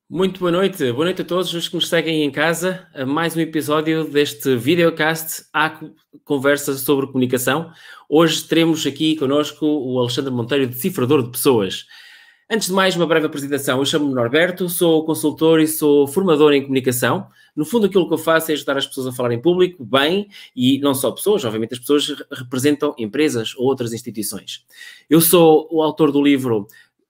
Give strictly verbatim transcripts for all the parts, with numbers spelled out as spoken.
Muito boa noite, boa noite a todos os que nos seguem em casa, a mais um episódio deste videocast à conversa sobre comunicação. Hoje teremos aqui connosco o Alexandre Monteiro, decifrador de pessoas. Antes de mais, uma breve apresentação. Eu chamo-me Norberto, sou consultor e sou formador em comunicação. No fundo, aquilo que eu faço é ajudar as pessoas a falar em público, bem, e não só pessoas, obviamente as pessoas representam empresas ou outras instituições. Eu sou o autor do livro...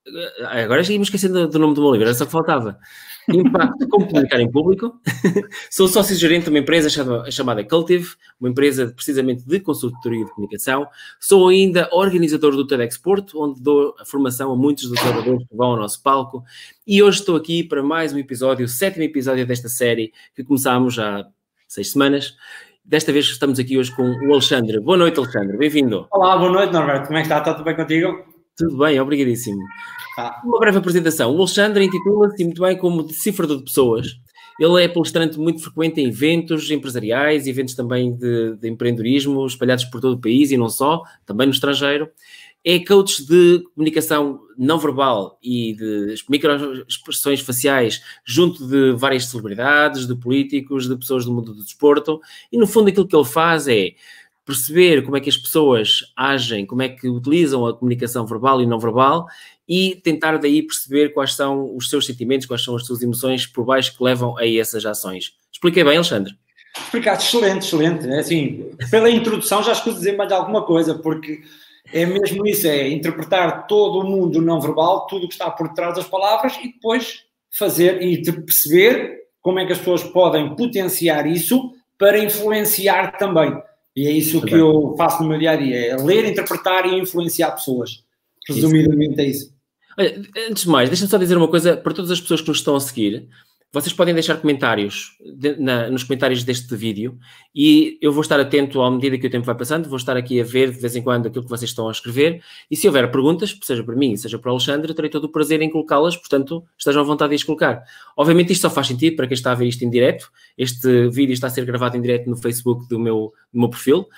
Agora já ia me esquecendo do nome do meu livro, era só que faltava. Impacto de como comunicar em público. Sou sócio-gerente de uma empresa chamada, chamada Cultive, uma empresa precisamente de consultoria de comunicação. Sou ainda organizador do TEDxPorto, onde dou a formação a muitos dos oradores que vão ao nosso palco. E hoje estou aqui para mais um episódio, o sétimo episódio desta série, que começámos há seis semanas. Desta vez estamos aqui hoje com o Alexandre. Boa noite, Alexandre, bem-vindo. Olá, boa noite, Norberto. Como é que está? Está tudo bem contigo? Tudo bem, obrigadíssimo. Tá. Uma breve apresentação. O Alexandre intitula-se muito bem como decifrador de pessoas. Ele é palestrante muito frequente em eventos empresariais, eventos também de, de empreendedorismo, espalhados por todo o país e não só, também no estrangeiro. É coach de comunicação não verbal e de microexpressões faciais junto de várias celebridades, de políticos, de pessoas do mundo do desporto. E, no fundo, aquilo que ele faz é perceber como é que as pessoas agem, como é que utilizam a comunicação verbal e não verbal e tentar daí perceber quais são os seus sentimentos, quais são as suas emoções por baixo que levam a essas ações. Expliquei bem, Alexandre? Explicaste, excelente, excelente. É assim, pela introdução já escuso dizer mais alguma coisa, porque é mesmo isso, é interpretar todo o mundo não verbal, tudo o que está por trás das palavras e depois fazer e perceber como é que as pessoas podem potenciar isso para influenciar também. E é isso que eu faço no meu dia-a-dia, é ler, interpretar e influenciar pessoas. Resumidamente é isso. Olha, antes de mais, deixa-me só dizer uma coisa para todas as pessoas que nos estão a seguir. Vocês podem deixar comentários de, na, nos comentários deste vídeo e eu vou estar atento à medida que o tempo vai passando, vou estar aqui a ver de vez em quando aquilo que vocês estão a escrever e se houver perguntas, seja para mim, seja para o Alexandre, eu terei todo o prazer em colocá-las, portanto, estejam à vontade de as colocar. Obviamente isto só faz sentido para quem está a ver isto em direto, este vídeo está a ser gravado em direto no Facebook do meu, do meu perfil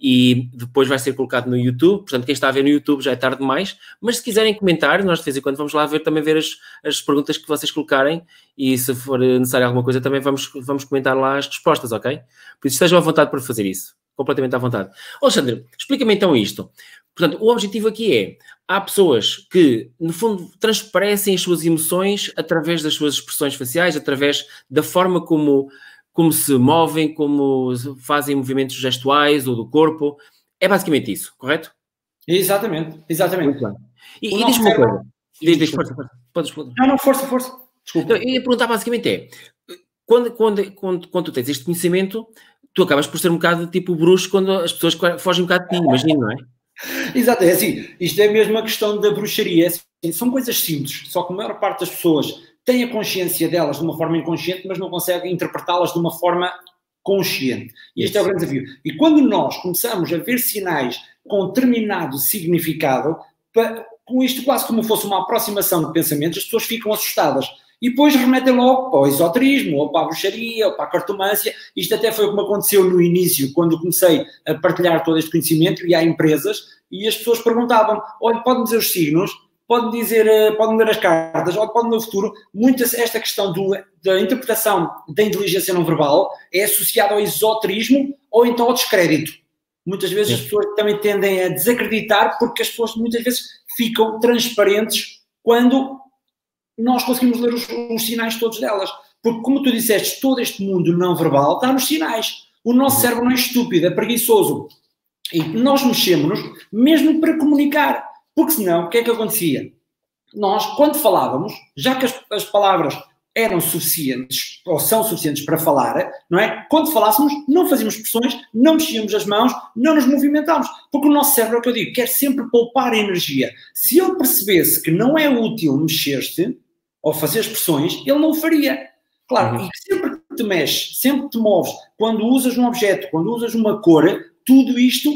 e depois vai ser colocado no YouTube, portanto, quem está a ver no YouTube já é tarde demais, mas se quiserem comentar, nós de vez em quando vamos lá ver, também ver as, as perguntas que vocês colocarem e se for necessário alguma coisa também vamos, vamos comentar lá as respostas, ok? Por isso estejam à vontade para fazer isso, completamente à vontade. Alexandre, explica-me então isto. Portanto, o objetivo aqui é, há pessoas que, no fundo, transparecem as suas emoções através das suas expressões faciais, através da forma como... como se movem, como fazem movimentos gestuais ou do corpo. É basicamente isso, correto? Exatamente, exatamente. Muito bem. E, e diz-me uma coisa. Diz, diz, força, força. Podes, podes. Não, não, força, força. Desculpa. Então, eu ia perguntar basicamente é, quando, quando, quando, quando tu tens este conhecimento, tu acabas por ser um bocado tipo bruxo quando as pessoas fogem um bocado de ti, imagino, não é? Exato, é assim, isto é mesmo a questão da bruxaria. É assim, são coisas simples, só que a maior parte das pessoas tem a consciência delas de uma forma inconsciente, mas não consegue interpretá-las de uma forma consciente. E este é o grande desafio. E quando nós começamos a ver sinais com determinado significado, com isto quase como fosse uma aproximação de pensamentos, as pessoas ficam assustadas. E depois remetem logo para o esoterismo, ou para a bruxaria, ou para a cartomância. Isto até foi o que me aconteceu no início, quando comecei a partilhar todo este conhecimento, e há empresas, e as pessoas perguntavam, olha, pode-me dizer os signos? Pode dizer, pode ler as cartas, ou pode no futuro. Muitas, esta questão do, da interpretação da inteligência não verbal é associada ao esoterismo ou então ao descrédito. Muitas vezes Sim. as pessoas também tendem a desacreditar porque as pessoas muitas vezes ficam transparentes quando nós conseguimos ler os, os sinais todos delas. Porque, como tu disseste, todo este mundo não verbal está nos sinais. O nosso cérebro não é estúpido, é preguiçoso. E nós mexemos-nos mesmo para comunicar. Porque senão, o que é que acontecia? Nós, quando falávamos, já que as, as palavras eram suficientes, ou são suficientes para falar, não é? Quando falássemos, não fazíamos expressões, não mexíamos as mãos, não nos movimentávamos. Porque o nosso cérebro, é o que eu digo, quer sempre poupar energia. Se ele percebesse que não é útil mexer-se, ou fazer expressões, ele não o faria. Claro, uhum. E sempre que te mexes, sempre que te moves, quando usas um objeto, quando usas uma cor, tudo isto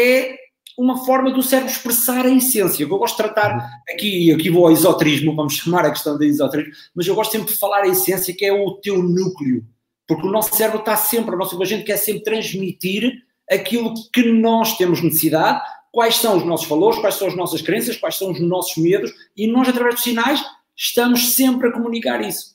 é uma forma do cérebro expressar a essência. Eu gosto de tratar aqui, aqui vou ao esoterismo, vamos chamar a questão do esoterismo, mas eu gosto sempre de falar a essência, que é o teu núcleo. Porque o nosso cérebro está sempre, a nossa gente quer sempre transmitir aquilo que nós temos necessidade, quais são os nossos valores, quais são as nossas crenças, quais são os nossos medos, e nós, através dos sinais, estamos sempre a comunicar isso.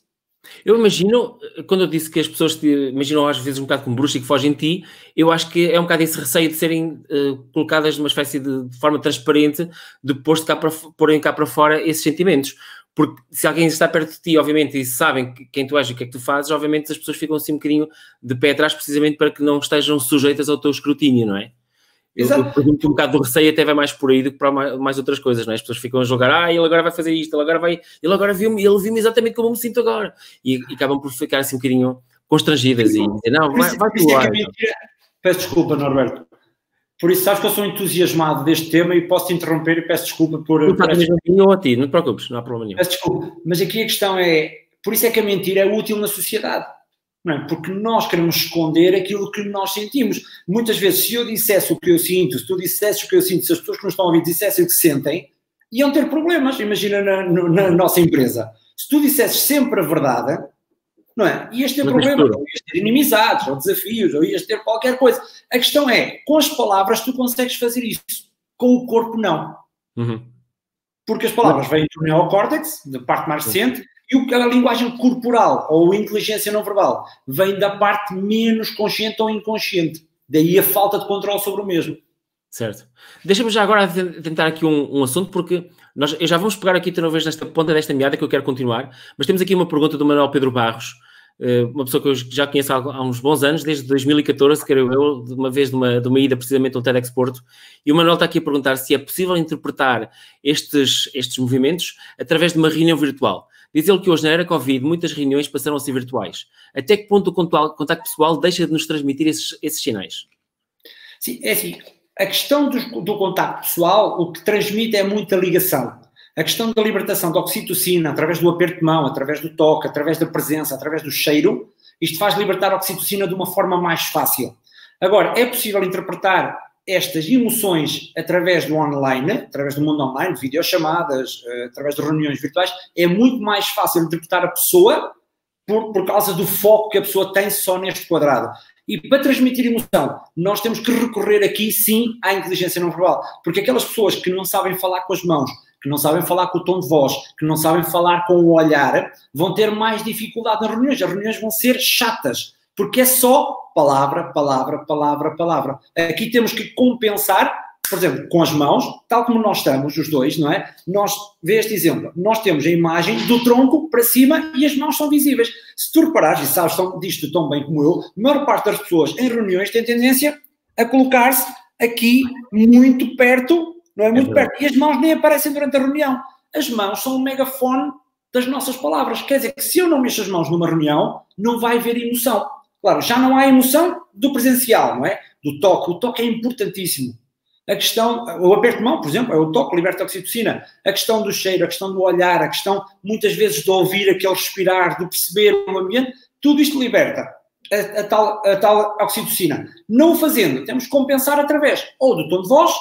Eu imagino, quando eu disse que as pessoas te imaginam às vezes um bocado como bruxa e que fogem de ti, eu acho que é um bocado esse receio de serem uh, colocadas numa espécie de, de forma transparente, depois de cá para, porem cá para fora esses sentimentos. Porque se alguém está perto de ti, obviamente, e sabem quem tu és e o que é que tu fazes, obviamente as pessoas ficam assim um bocadinho de pé atrás, precisamente para que não estejam sujeitas ao teu escrutínio, não é? Eu, eu pergunto que um bocado do receio até vai mais por aí do que para mais, mais outras coisas, não é? As pessoas ficam a julgar, ah, ele agora vai fazer isto, ele agora vai, ele agora viu-me, ele viu-me exatamente como eu me sinto agora. E, e acabam por ficar assim um bocadinho constrangidas e dizer, não, vai, vai tu lá. Peço desculpa, Norberto. Por isso, sabes que eu sou entusiasmado deste tema e posso te interromper e peço desculpa por... Não, por esta... não a ti, não te preocupes, não há problema nenhum. Peço desculpa, mas aqui a questão é, por isso é que a mentira é útil na sociedade. Não é? Porque nós queremos esconder aquilo que nós sentimos. Muitas vezes, se eu dissesse o que eu sinto, se tu dissesses o que eu sinto, se as pessoas que nos estão a ouvir dissessem o que sentem, iam ter problemas, imagina na, na, na nossa empresa. Se tu dissesses sempre a verdade, não é? Ias ter problemas, ou ias ter inimizades, ou desafios, ou ias ter qualquer coisa. A questão é, com as palavras tu consegues fazer isso, com o corpo não. Uhum. Porque as palavras vêm do neocórtex, da parte mais recente, e a linguagem corporal, ou a inteligência não verbal, vem da parte menos consciente ou inconsciente. Daí a falta de controle sobre o mesmo. Certo. Deixa-me já agora tentar aqui um, um assunto, porque nós eu já vamos pegar aqui outra vez nesta ponta desta meada que eu quero continuar, mas temos aqui uma pergunta do Manuel Pedro Barros, uma pessoa que eu já conheço há uns bons anos, desde dois mil e catorze, creio eu, de uma vez de uma, de uma ida precisamente ao TEDx Porto, e o Manuel está aqui a perguntar se é possível interpretar estes, estes movimentos através de uma reunião virtual. Diz ele que hoje, na era Covid, muitas reuniões passaram a ser virtuais. Até que ponto o contacto pessoal deixa de nos transmitir esses, esses sinais? Sim, é assim, a questão do, do contacto pessoal, o que transmite é muita ligação. A questão da libertação da oxitocina, através do aperto de mão, através do toque, através da presença, através do cheiro, isto faz libertar a oxitocina de uma forma mais fácil. Agora, é possível interpretar estas emoções através do online, através do mundo online, de videochamadas, através de reuniões virtuais, é muito mais fácil interpretar a pessoa por, por causa do foco que a pessoa tem só neste quadrado. E para transmitir emoção, nós temos que recorrer aqui, sim, à inteligência não verbal. Porque aquelas pessoas que não sabem falar com as mãos, que não sabem falar com o tom de voz, que não sabem falar com o olhar, vão ter mais dificuldade nas reuniões. As reuniões vão ser chatas, porque é só palavra, palavra, palavra, palavra. Aqui temos que compensar, por exemplo, com as mãos, tal como nós estamos, os dois, não é? Nós, vê este exemplo, nós temos a imagem do tronco para cima e as mãos são visíveis. Se tu reparares, e sabes disto tão bem como eu, a maior parte das pessoas em reuniões tem tendência a colocar-se aqui muito perto, não é? Muito é perto. E as mãos nem aparecem durante a reunião. As mãos são o megafone das nossas palavras. Quer dizer que se eu não mexo as mãos numa reunião, não vai haver emoção. Claro, já não há emoção do presencial, não é? Do toque. O toque é importantíssimo. A questão, o aperto de mão, por exemplo, é o toque, liberta a oxitocina. A questão do cheiro, a questão do olhar, a questão, muitas vezes, de ouvir aquele respirar, de perceber o ambiente, tudo isto liberta a, a, tal, a tal oxitocina. Não o fazendo, temos que compensar através ou do tom de voz,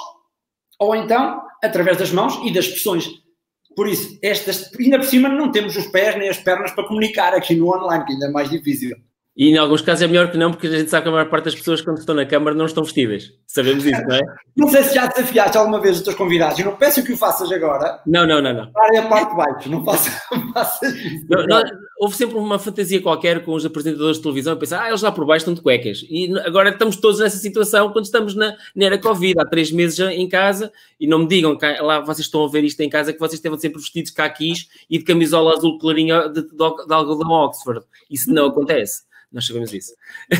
ou então através das mãos e das expressões. Por isso, estas, ainda por cima, não temos os pés nem as pernas para comunicar aqui no online, que ainda é mais difícil. E em alguns casos é melhor que não, porque a gente sabe que a maior parte das pessoas, quando estão na câmara, não estão vestidas. Sabemos isso, não é? Não sei se já desafiaste alguma vez os teus convidados. Eu não peço que o faças agora. Não, não, não. não. Para a parte de baixo. Não faças, não faças isso. Não, não, houve sempre uma fantasia qualquer com os apresentadores de televisão a pensar, ah, eles lá por baixo estão de cuecas. E agora estamos todos nessa situação quando estamos na, na era Covid, há três meses já em casa, e não me digam que lá vocês estão a ver isto em casa, que vocês estavam sempre vestidos de caquis e de camisola azul clarinha de, de, de algodão Oxford. Isso não acontece. Nós sabemos disso.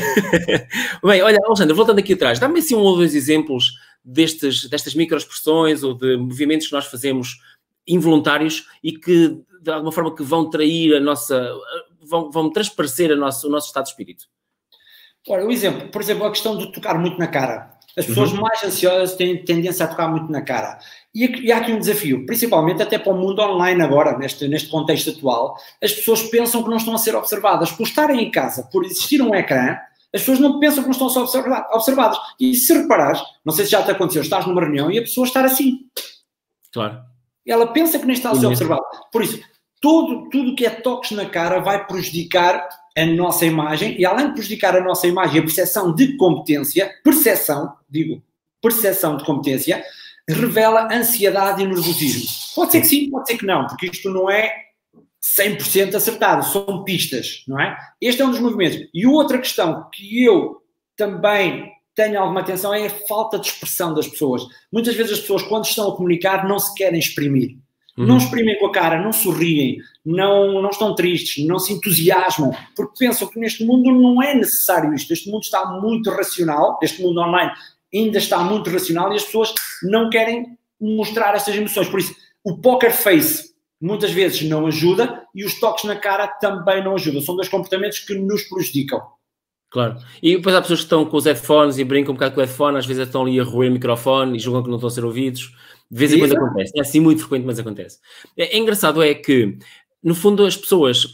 Bem, olha, Alexandre, voltando aqui atrás, dá-me assim um ou dois exemplos destes, destas microexpressões ou de movimentos que nós fazemos involuntários e que, de alguma forma, que vão trair a nossa... vão, vão transparecer a nossa, o nosso estado de espírito. Olha, um exemplo, por exemplo, a questão de tocar muito na cara. As pessoas uhum. mais ansiosas têm tendência a tocar muito na cara. E, e há aqui um desafio, principalmente até para o mundo online agora, neste, neste contexto atual, as pessoas pensam que não estão a ser observadas. Por estarem em casa, por existir um ecrã, as pessoas não pensam que não estão a ser observadas. E se reparares, não sei se já te aconteceu, estás numa reunião e a pessoa está assim. Claro. Ela pensa que nem está a ser observada. Por isso, tudo, tudo que é toques na cara vai prejudicar a nossa imagem, e além de prejudicar a nossa imagem, a percepção de competência, percepção, digo, percepção de competência, revela ansiedade e nervosismo. Pode ser que sim, pode ser que não, porque isto não é cem por cento acertado, são pistas, não é? Este é um dos movimentos. E outra questão que eu também tenho alguma atenção é a falta de expressão das pessoas. Muitas vezes as pessoas, quando estão a comunicar, não se querem exprimir. Uhum. Não exprimem com a cara, não sorriem, não, não estão tristes, não se entusiasmam, porque pensam que neste mundo não é necessário isto. Este mundo está muito racional, este mundo online ainda está muito racional e as pessoas não querem mostrar estas emoções. Por isso, o poker face muitas vezes não ajuda e os toques na cara também não ajudam. São dois comportamentos que nos prejudicam. Claro. E depois há pessoas que estão com os headphones e brincam um bocado com o headphone, às vezes estão ali a roer o microfone e julgam que não estão a ser ouvidos. De vez em quando acontece. É assim muito frequente, mas acontece. É, é engraçado é que, no fundo, as pessoas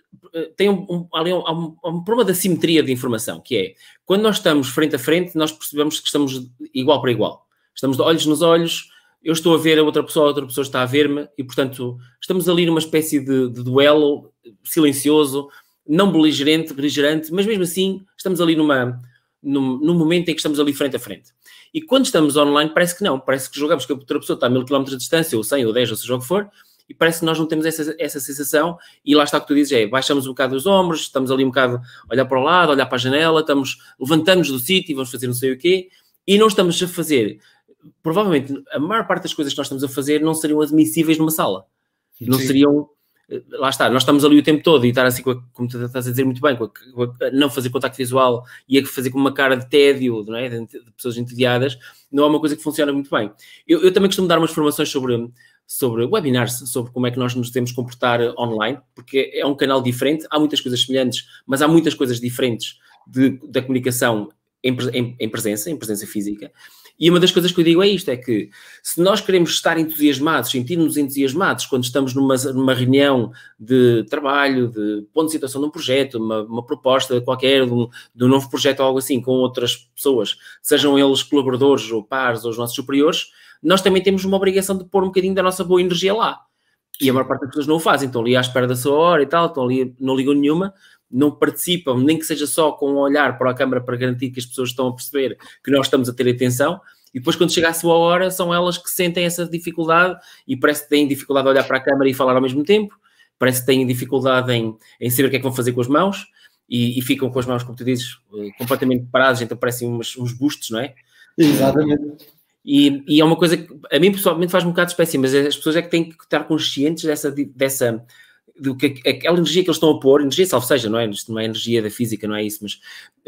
têm um, um, ali um, um, um problema de assimetria de informação, que é, quando nós estamos frente a frente, nós percebemos que estamos igual para igual. Estamos de olhos nos olhos, eu estou a ver a outra pessoa, a outra pessoa está a ver-me, e, portanto, estamos ali numa espécie de, de duelo silencioso, não beligerante, beligerante, mas mesmo assim, estamos ali numa, num, num momento em que estamos ali frente a frente. E quando estamos online, parece que não. Parece que jogamos que a outra pessoa está a mil quilómetros de distância, ou cem, ou dez, ou seja o que for, e parece que nós não temos essa, essa sensação. E lá está o que tu dizes, é, baixamos um bocado os ombros, estamos ali um bocado a olhar para o lado, a olhar para a janela, estamos, levantamos do sítio e vamos fazer não sei o quê, e não estamos a fazer, provavelmente, a maior parte das coisas que nós estamos a fazer não seriam admissíveis numa sala. Não Sim. seriam... Lá está, nós estamos ali o tempo todo e estar assim, com a, como tu estás a dizer muito bem, com a, com a, não fazer contacto visual e a fazer com uma cara de tédio, não é? de, de pessoas entediadas, não é uma coisa que funciona muito bem. Eu, eu também costumo dar umas formações sobre, sobre webinars, sobre como é que nós nos devemos comportar online, porque é um canal diferente, há muitas coisas semelhantes, mas há muitas coisas diferentes de, da comunicação em, em, em presença, em presença física. E uma das coisas que eu digo é isto, é que se nós queremos estar entusiasmados, sentir-nos entusiasmados quando estamos numa, numa reunião de trabalho, de ponto de situação de um projeto, uma, uma proposta qualquer, de um, de um novo projeto ou algo assim, com outras pessoas, sejam eles colaboradores ou pares ou os nossos superiores, nós também temos uma obrigação de pôr um bocadinho da nossa boa energia lá. E a maior parte das pessoas não o fazem, estão ali à espera da sua hora e tal, estão ali, não ligam nenhuma, não participam, nem que seja só com um olhar para a câmara para garantir que as pessoas estão a perceber que nós estamos a ter atenção, e depois quando chega a sua hora são elas que sentem essa dificuldade e parece que têm dificuldade de olhar para a câmara e falar ao mesmo tempo, parece que têm dificuldade em, em saber o que é que vão fazer com as mãos e, e ficam com as mãos, como tu dizes, completamente paradas, então parecem uns, uns bustos, não é? Exatamente. E, e é uma coisa que a mim pessoalmente faz um bocado de espécie, mas as pessoas é que têm que estar conscientes dessa... dessa do que aquela energia que eles estão a pôr, energia salvo seja, não é? Isto não é energia da física, não é isso, mas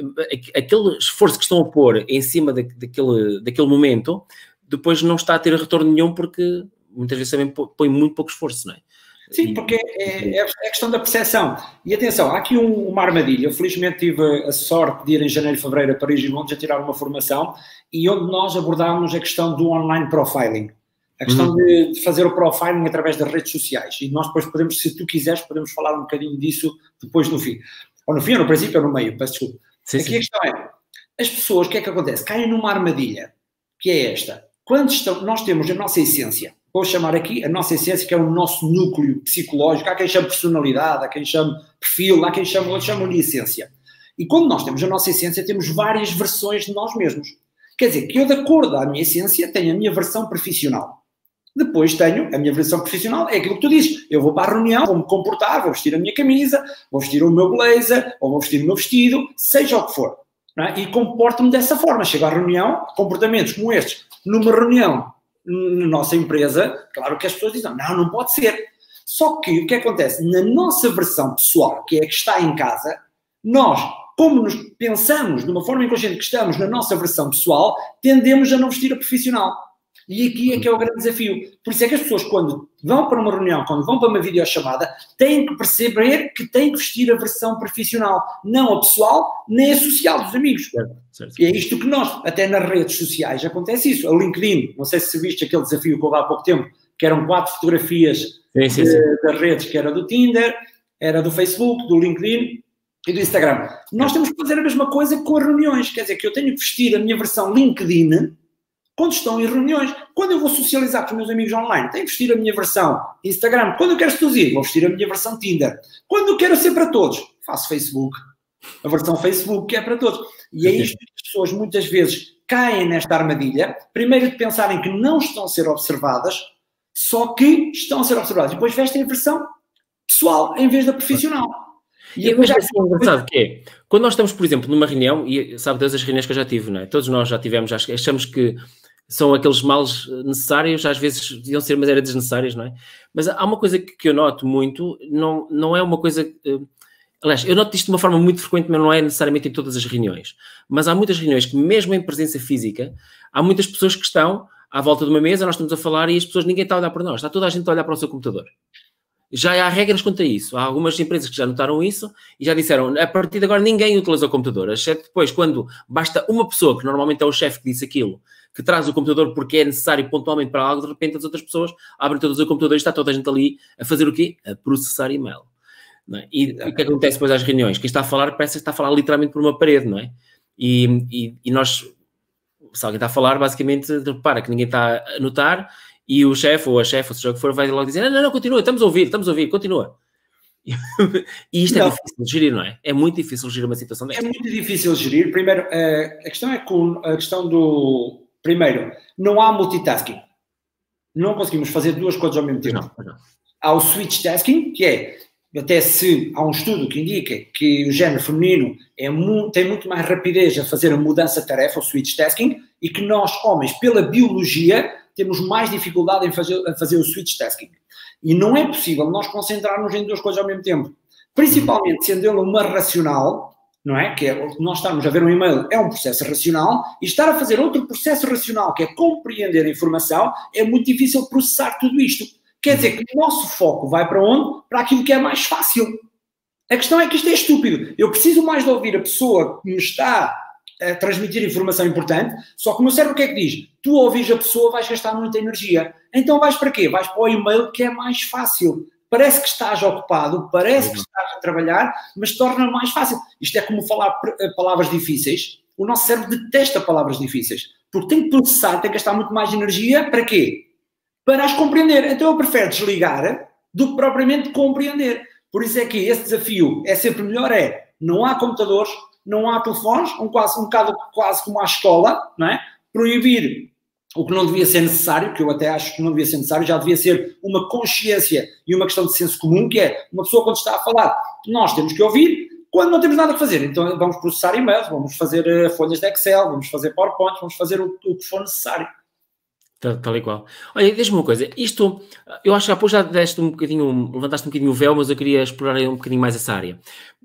aquele esforço que estão a pôr em cima da, daquele, daquele momento, depois não está a ter retorno nenhum porque muitas vezes também põe muito pouco esforço, não é? Sim, porque é, é, é questão da percepção. E atenção, há aqui um, uma armadilha. Eu felizmente tive a sorte de ir em janeiro e fevereiro a Paris e Londres a tirar uma formação e onde nós abordámos a questão do online profiling. A questão uhum. de, de fazer o profiling através das redes sociais. E nós depois podemos, se tu quiseres, podemos falar um bocadinho disso depois no fim. Ou no fim, ou no princípio, ou no meio, peço desculpa. Sim, Aqui sim. a questão é, as pessoas, o que é que acontece? Caem numa armadilha, que é esta. Quando estão, nós temos a nossa essência, vou chamar aqui a nossa essência, que é o nosso núcleo psicológico, há quem chame personalidade, há quem chame perfil, há quem chame, outros chamam de essência. E quando nós temos a nossa essência, temos várias versões de nós mesmos. Quer dizer, que eu, de acordo à minha essência, tenho a minha versão profissional. Depois tenho a minha versão profissional, é aquilo que tu dizes. Eu vou para a reunião, vou-me comportar, vou vestir a minha camisa, vou vestir o meu blazer, ou vou vestir o meu vestido, seja o que for. Não é? E comporto-me dessa forma. Chego à reunião, comportamentos como estes, numa reunião na nossa empresa, claro que as pessoas dizem, não, não pode ser. Só que o que acontece? Na nossa versão pessoal, que é a que está em casa, nós, como nos pensamos de uma forma inconsciente que estamos na nossa versão pessoal, tendemos a não vestir a profissional. E aqui é que é o grande desafio. Por isso é que as pessoas, quando vão para uma reunião, quando vão para uma videochamada, têm que perceber que têm que vestir a versão profissional, não a pessoal, nem a social dos amigos. Certo, certo. E é isto que nós, até nas redes sociais, acontece isso. A LinkedIn, não sei se viste aquele desafio que houve há pouco tempo, que eram quatro fotografias sim, sim, de, sim. das redes, que era do Tinder, era do Facebook, do LinkedIn e do Instagram. Nós temos que fazer a mesma coisa com as reuniões. Quer dizer, que eu tenho que vestir a minha versão LinkedIn quando estão em reuniões. Quando eu vou socializar com os meus amigos online, tenho que vestir a minha versão Instagram. Quando eu quero seduzir, vou vestir a minha versão Tinder. Quando eu quero ser para todos, faço Facebook. A versão Facebook que é para todos. E é isto que as pessoas muitas vezes caem nesta armadilha. Primeiro de pensarem que não estão a ser observadas, só que estão a ser observadas. Depois vestem a versão pessoal em vez da profissional. E, e depois é assim, engraçado que é, quando nós estamos, por exemplo, numa reunião, e sabe todas as reuniões que eu já tive, não é? Todos nós já tivemos, achamos que são aqueles males necessários, às vezes deviam ser, mas eram desnecessários, não é? Mas há uma coisa que, que eu noto muito, não, não é uma coisa... Uh, aliás, eu noto isto de uma forma muito frequente, mas não é necessariamente em todas as reuniões. Mas há muitas reuniões que, mesmo em presença física, há muitas pessoas que estão à volta de uma mesa, nós estamos a falar e as pessoas, ninguém está a olhar para nós, está toda a gente a olhar para o seu computador. Já há regras quanto a isso. Há algumas empresas que já notaram isso e já disseram, a partir de agora ninguém utiliza o computador, exceto depois quando basta uma pessoa, que normalmente é o chefe que disse aquilo, que traz o computador porque é necessário pontualmente para algo, de repente as outras pessoas abrem todos o computador e está toda a gente ali a fazer o quê? A processar e-mail. Não é? E, e o que acontece depois às reuniões? Quem está a falar parece que está a falar literalmente por uma parede, não é? E, e, e nós... Se alguém está a falar, basicamente, repara que ninguém está a notar e o chefe ou a chefe, ou seja o que for, vai logo dizer, não, não, não, continua, estamos a ouvir, estamos a ouvir, continua. E isto não. É difícil de gerir, não é? É muito difícil gerir uma situação desta. É muito difícil de gerir. Primeiro, a questão é com a questão do... Primeiro, não há multitasking. Não conseguimos fazer duas coisas ao mesmo tempo. Não, não. Há o switch tasking, que é, até se há um estudo que indica que o género feminino é muito, tem muito mais rapidez a fazer a mudança de tarefa, o switch tasking, e que nós, homens, pela biologia, temos mais dificuldade em fazer, a fazer o switch tasking. E não é possível nós concentrarmos em duas coisas ao mesmo tempo. Principalmente sendo ele uma racional, não é? Que é, nós estarmos a ver um e-mail é um processo racional, e estar a fazer outro processo racional, que é compreender a informação, é muito difícil processar tudo isto. Quer dizer que o nosso foco vai para onde? Para aquilo que é mais fácil. A questão é que isto é estúpido. Eu preciso mais de ouvir a pessoa que me está a transmitir informação importante, só que o meu cérebro o que é que diz? Tu ouvis a pessoa, vais gastar muita energia. Então vais para quê? Vais para o e-mail que é mais fácil. Parece que estás ocupado, parece que estás a trabalhar, mas torna mais fácil. Isto é como falar palavras difíceis. O nosso cérebro detesta palavras difíceis, porque tem que processar, tem que gastar muito mais energia. Para quê? Para as compreender. Então eu prefiro desligar do que propriamente compreender. Por isso é que esse desafio é sempre melhor, é, não há computadores, não há telefones, um, quase, um bocado quase como à escola, não é? Proibir o que não devia ser necessário, que eu até acho que não devia ser necessário, já devia ser uma consciência e uma questão de senso comum, que é, uma pessoa quando está a falar, nós temos que ouvir quando não temos nada a fazer. Então vamos processar e-mails, vamos fazer uh, folhas de Excel, vamos fazer PowerPoint, vamos fazer o, o que for necessário. Tal, tal e qual. Olha, diz-me uma coisa, isto, eu acho que há pouco já deste um bocadinho, levantaste um bocadinho o véu, mas eu queria explorar um bocadinho mais essa área.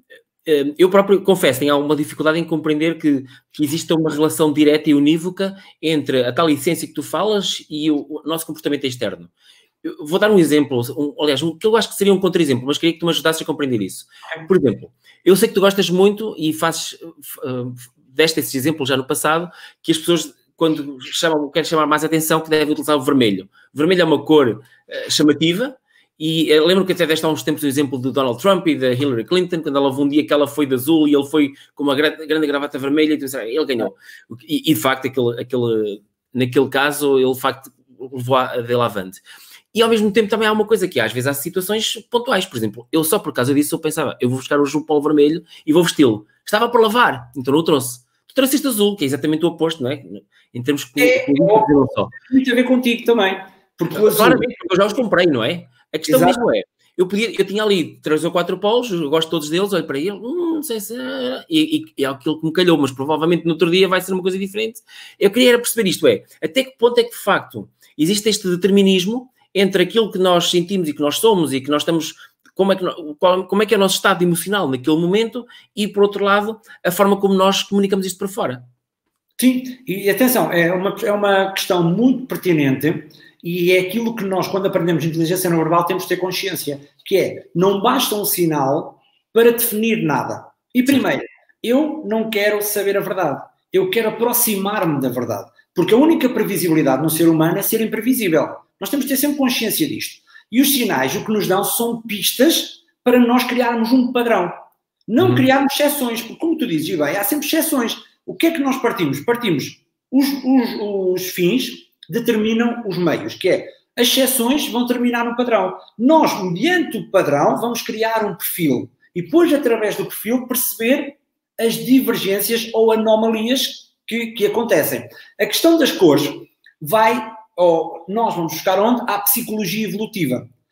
Eu próprio confesso, tenho alguma dificuldade em compreender que, que exista uma relação direta e unívoca entre a tal essência que tu falas e o, o nosso comportamento externo. Eu vou dar um exemplo, um, aliás, um, que eu acho que seria um contra-exemplo, mas queria que tu me ajudasses a compreender isso. Por exemplo, eu sei que tu gostas muito e fazes, uh, deste esse exemplo já no passado, que as pessoas, quando chamam, querem chamar mais atenção, que devem utilizar o vermelho. O vermelho é uma cor uh, chamativa. E eu lembro que até deste há uns tempos o exemplo do Donald Trump e da Hillary Clinton, quando ela houve um dia que ela foi de azul e ele foi com uma grande, grande gravata vermelha, e tu disse, ah, ele ganhou. E, e de facto, aquele, aquele, naquele caso, ele de facto levou a dele avante. E ao mesmo tempo também há uma coisa que às vezes há situações pontuais. Por exemplo, eu só por causa disso eu pensava, eu vou buscar hoje um polo vermelho e vou vesti-lo. Estava para lavar, então não o trouxe. Tu trouxeste azul, que é exatamente o oposto, não é? Em termos de é, não só. Tem muito a ver contigo também. Porque o azul... Claramente, porque eu já os comprei, não é? A questão Exato. mesmo é, eu, podia, eu tinha ali três ou quatro polos, eu gosto de todos deles, olho para ele, hum, não sei se é... E, e é aquilo que me calhou, mas provavelmente no outro dia vai ser uma coisa diferente. Eu queria era perceber isto, é, até que ponto é que de facto existe este determinismo entre aquilo que nós sentimos e que nós somos e que nós estamos, como é que, qual, como é que é o nosso estado emocional naquele momento e, por outro lado, a forma como nós comunicamos isto para fora. Sim, e atenção, é uma, é uma questão muito pertinente. E é aquilo que nós, quando aprendemos inteligência não verbal, temos de ter consciência, que é, não basta um sinal para definir nada. E primeiro, eu não quero saber a verdade, eu quero aproximar-me da verdade, porque a única previsibilidade no ser humano é ser imprevisível. Nós temos de ter sempre consciência disto. E os sinais, o que nos dão, são pistas para nós criarmos um padrão. Não uhum. criarmos exceções, porque como tu dizes, e bem, há sempre exceções. O que é que nós partimos? Partimos os, os, os fins... determinam os meios, que é, as exceções vão terminar no padrão. Nós, mediante o padrão, vamos criar um perfil e depois, através do perfil, perceber as divergências ou anomalias que, que acontecem. A questão das cores vai, ou nós vamos buscar onde? À psicologia evolutiva.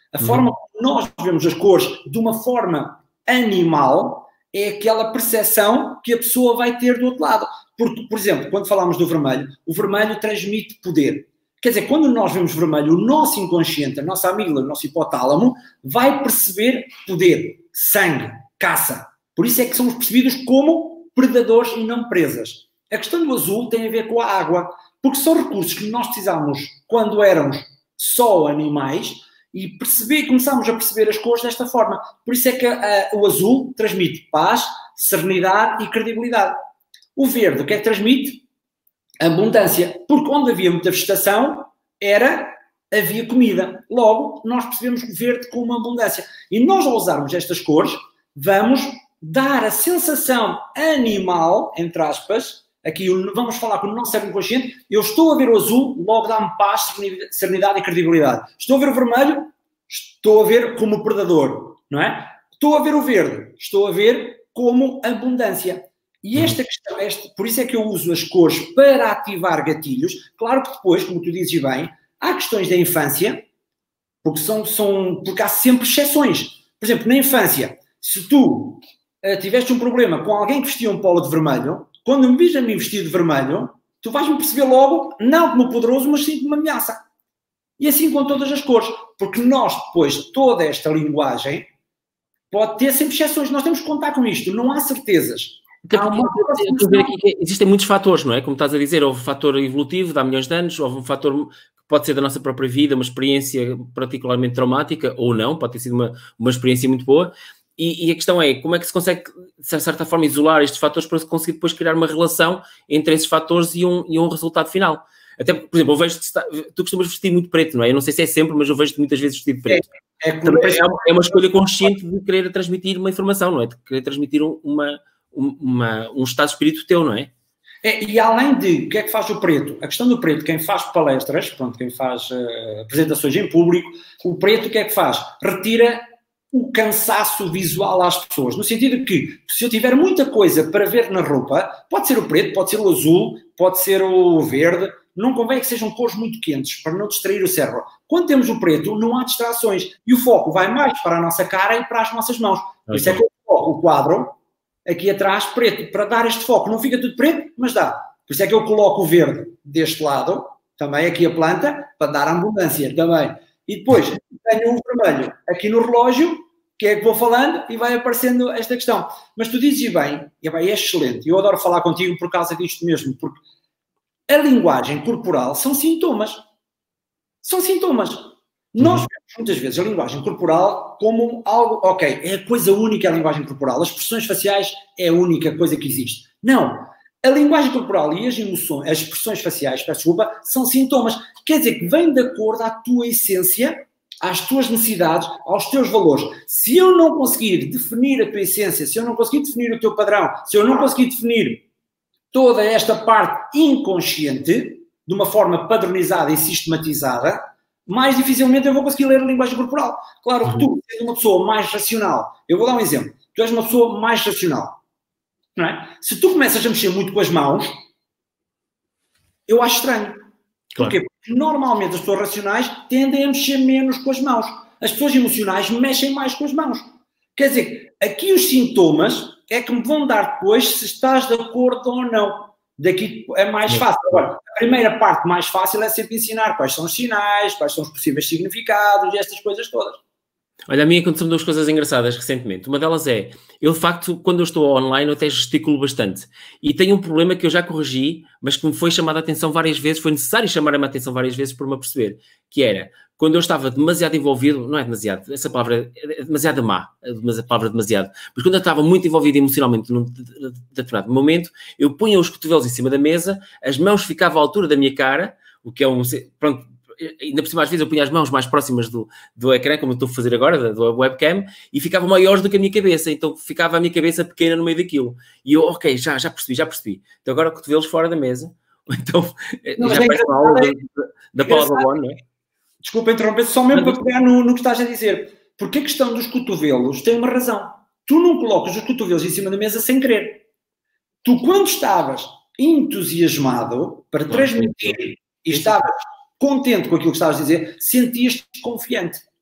A uhum. forma como nós vemos as cores de uma forma animal é aquela percepção que a pessoa vai ter do outro lado. Porque, por exemplo, quando falamos do vermelho, o vermelho transmite poder. Quer dizer, quando nós vemos vermelho, o nosso inconsciente, a nossa amígdala, o nosso hipotálamo, vai perceber poder, sangue, caça. Por isso é que somos percebidos como predadores e não presas. A questão do azul tem a ver com a água, porque são recursos que nós precisamos quando éramos só animais e perceber, começámos a perceber as cores desta forma. Por isso é que uh, o azul transmite paz, serenidade e credibilidade. O verde, o que é que transmite? Abundância. Porque onde havia muita vegetação, era, havia comida. Logo, nós percebemos o verde com uma abundância. E nós, ao usarmos estas cores, vamos dar a sensação animal, entre aspas, aqui vamos falar com o nosso cérebro inconsciente, eu estou a ver o azul, logo dá-me paz, serenidade e credibilidade. Estou a ver o vermelho, estou a ver como predador, não é? Estou a ver o verde, estou a ver como abundância. E esta questão, este, por isso é que eu uso as cores para ativar gatilhos. Claro que depois, como tu dizes bem, há questões da infância, porque, são, são, porque há sempre exceções. Por exemplo, na infância, se tu uh, tiveste um problema com alguém que vestia um polo de vermelho, quando me vis a mim vestido de vermelho, tu vais-me perceber logo, não como poderoso, mas sim como uma ameaça. E assim com todas as cores. Porque nós, depois, toda esta linguagem pode ter sempre exceções. Nós temos que contar com isto. Não há certezas. Há uma... Existem muitos fatores, não é? Como estás a dizer, houve um fator evolutivo de há milhões de anos, houve um fator que pode ser da nossa própria vida, uma experiência particularmente traumática, ou não, pode ter sido uma, uma experiência muito boa. E, e a questão é, como é que se consegue, de certa forma, isolar estes fatores para se conseguir depois criar uma relação entre esses fatores e um, e um resultado final? Até, por exemplo, eu vejo tu costumas vestir muito preto, não é? Eu não sei se é sempre, mas eu vejo-te muitas vezes vestido preto. É, é, é, uma, é uma escolha consciente de querer transmitir uma informação, não é? De querer transmitir uma, uma, um estado de espírito teu, não é? É, e além de, o que é que faz o preto? A questão do preto, quem faz palestras, pronto, quem faz uh, apresentações em público, o preto o que é que faz? Retira o cansaço visual às pessoas, no sentido que, se eu tiver muita coisa para ver na roupa, pode ser o preto, pode ser o azul, pode ser o verde, não convém que sejam cores muito quentes, para não distrair o cérebro. Quando temos o preto, não há distrações, e o foco vai mais para a nossa cara e para as nossas mãos. Por isso é que eu coloco o quadro aqui atrás preto, para dar este foco. Não fica tudo preto, mas dá. Por isso é que eu coloco o verde deste lado, também aqui a planta, para dar abundância também. E depois tenho o vermelho aqui no relógio, que é que vou falando, e vai aparecendo esta questão. Mas tu dizes bem, e bem, é excelente, eu adoro falar contigo por causa disto mesmo, porque a linguagem corporal são sintomas. São sintomas. Nós vemos muitas vezes a linguagem corporal como algo, ok, é a coisa única a linguagem corporal, as expressões faciais é a única coisa que existe. Não. A linguagem corporal e as emoções, as expressões faciais, peço desculpa, são sintomas. Quer dizer que vêm de acordo à tua essência, às tuas necessidades, aos teus valores. Se eu não conseguir definir a tua essência, se eu não conseguir definir o teu padrão, se eu não conseguir definir toda esta parte inconsciente, de uma forma padronizada e sistematizada, mais dificilmente eu vou conseguir ler a linguagem corporal. Claro que tu, és uma pessoa mais racional. Eu vou dar um exemplo. Tu és uma pessoa mais racional. Não é? Se tu começas a mexer muito com as mãos, eu acho estranho. Claro. Porquê? Porque normalmente as pessoas racionais tendem a mexer menos com as mãos. As pessoas emocionais mexem mais com as mãos. Quer dizer, aqui os sintomas é que me vão dar depois se estás de acordo ou não. Daqui é mais fácil. Agora, a primeira parte mais fácil é sempre ensinar quais são os sinais, quais são os possíveis significados e estas coisas todas. Olha, a mim aconteceu duas coisas engraçadas recentemente. Uma delas é, eu de facto, quando eu estou online, eu até gesticulo bastante. E tenho um problema que eu já corrigi, mas que me foi chamado a atenção várias vezes, foi necessário chamar-me a atenção várias vezes por me aperceber, que era, quando eu estava demasiado envolvido, não é demasiado, essa palavra é demasiado má, a palavra demasiado, mas quando eu estava muito envolvido emocionalmente num determinado momento, eu punha os cotovelos em cima da mesa, as mãos ficavam à altura da minha cara, o que é um... Pronto, ainda por cima às vezes eu punha as mãos mais próximas do, do ecrã, como eu estou a fazer agora, da webcam, e ficavam maiores do que a minha cabeça, então ficava a minha cabeça pequena no meio daquilo. E eu, ok, já, já percebi, já percebi. Então agora cotovelos fora da mesa, então não, já parece uma aula é, da Paula Babone, não é? Desculpa interromper, só mesmo para pegar no, no que estás a dizer. Porque a questão dos cotovelos tem uma razão. Tu não colocas os cotovelos em cima da mesa sem querer. Tu, quando estavas entusiasmado para transmitir e estavas contente com aquilo que estavas a dizer, sentias-te confiante.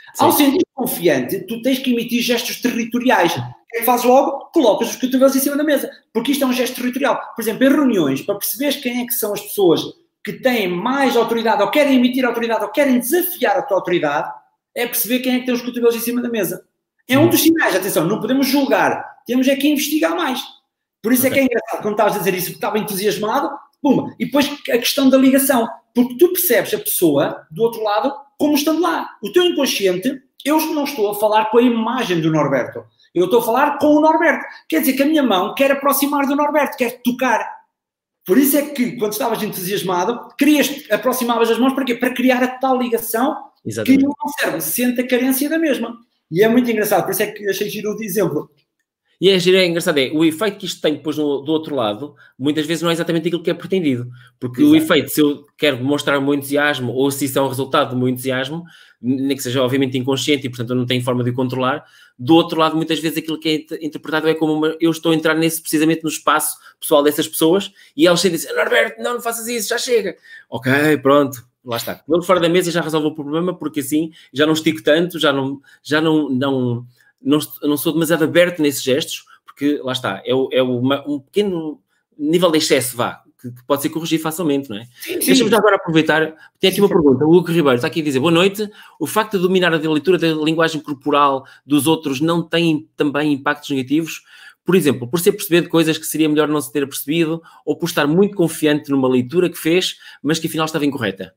Sim. Ao sentir confiante, tu tens que emitir gestos territoriais. O que fazes logo? Colocas os cotovelos em cima da mesa. Porque isto é um gesto territorial. Por exemplo, em reuniões, para perceberes quem é que são as pessoas que têm mais autoridade, ou querem emitir autoridade, ou querem desafiar a tua autoridade, é perceber quem é que tem os cotovelos em cima da mesa. É um dos sinais. Atenção, não podemos julgar. Temos é que investigar mais. Por isso okay. é que é engraçado, quando estavas a dizer isso, porque estava entusiasmado, puma. E depois a questão da ligação. Porque tu percebes a pessoa, do outro lado, como estando lá. O teu inconsciente, eu não estou a falar com a imagem do Norberto. Eu estou a falar com o Norberto. Quer dizer que a minha mão quer aproximar do Norberto, quer tocar. Por isso é que, quando estavas entusiasmado, querias, aproximavas as mãos para quê? Para criar a tal ligação. Exatamente. Que o teu cérebro sente a carência da mesma. E é muito engraçado, por isso é que achei giro de exemplo. E é, é engraçado, é, o efeito que isto tem depois no, do outro lado, muitas vezes não é exatamente aquilo que é pretendido. Porque Exato. O efeito, se eu quero demonstrar o meu entusiasmo, ou se isso é um resultado do meu entusiasmo, nem que seja obviamente inconsciente e, portanto, eu não tenho forma de o controlar, do outro lado, muitas vezes aquilo que é interpretado é como uma, eu estou a entrar nesse, precisamente no espaço pessoal dessas pessoas, e elas chegam e dizem, Norberto, não, não faças isso, já chega. Ok, pronto, lá está. Quando fora da mesa já resolve o problema, porque assim já não estico tanto, já não... Já não, não Não, não sou demasiado aberto nesses gestos, porque, lá está, é, é uma, um pequeno nível de excesso, vá, que, que pode ser corrigido facilmente, não é? Deixa-me já agora aproveitar, tem aqui uma pergunta, o Hugo Ribeiro está aqui a dizer, boa noite, o facto de dominar a leitura da linguagem corporal dos outros não tem também impactos negativos? Por exemplo, por ser perceber de coisas que seria melhor não se ter percebido, ou por estar muito confiante numa leitura que fez, mas que afinal estava incorreta?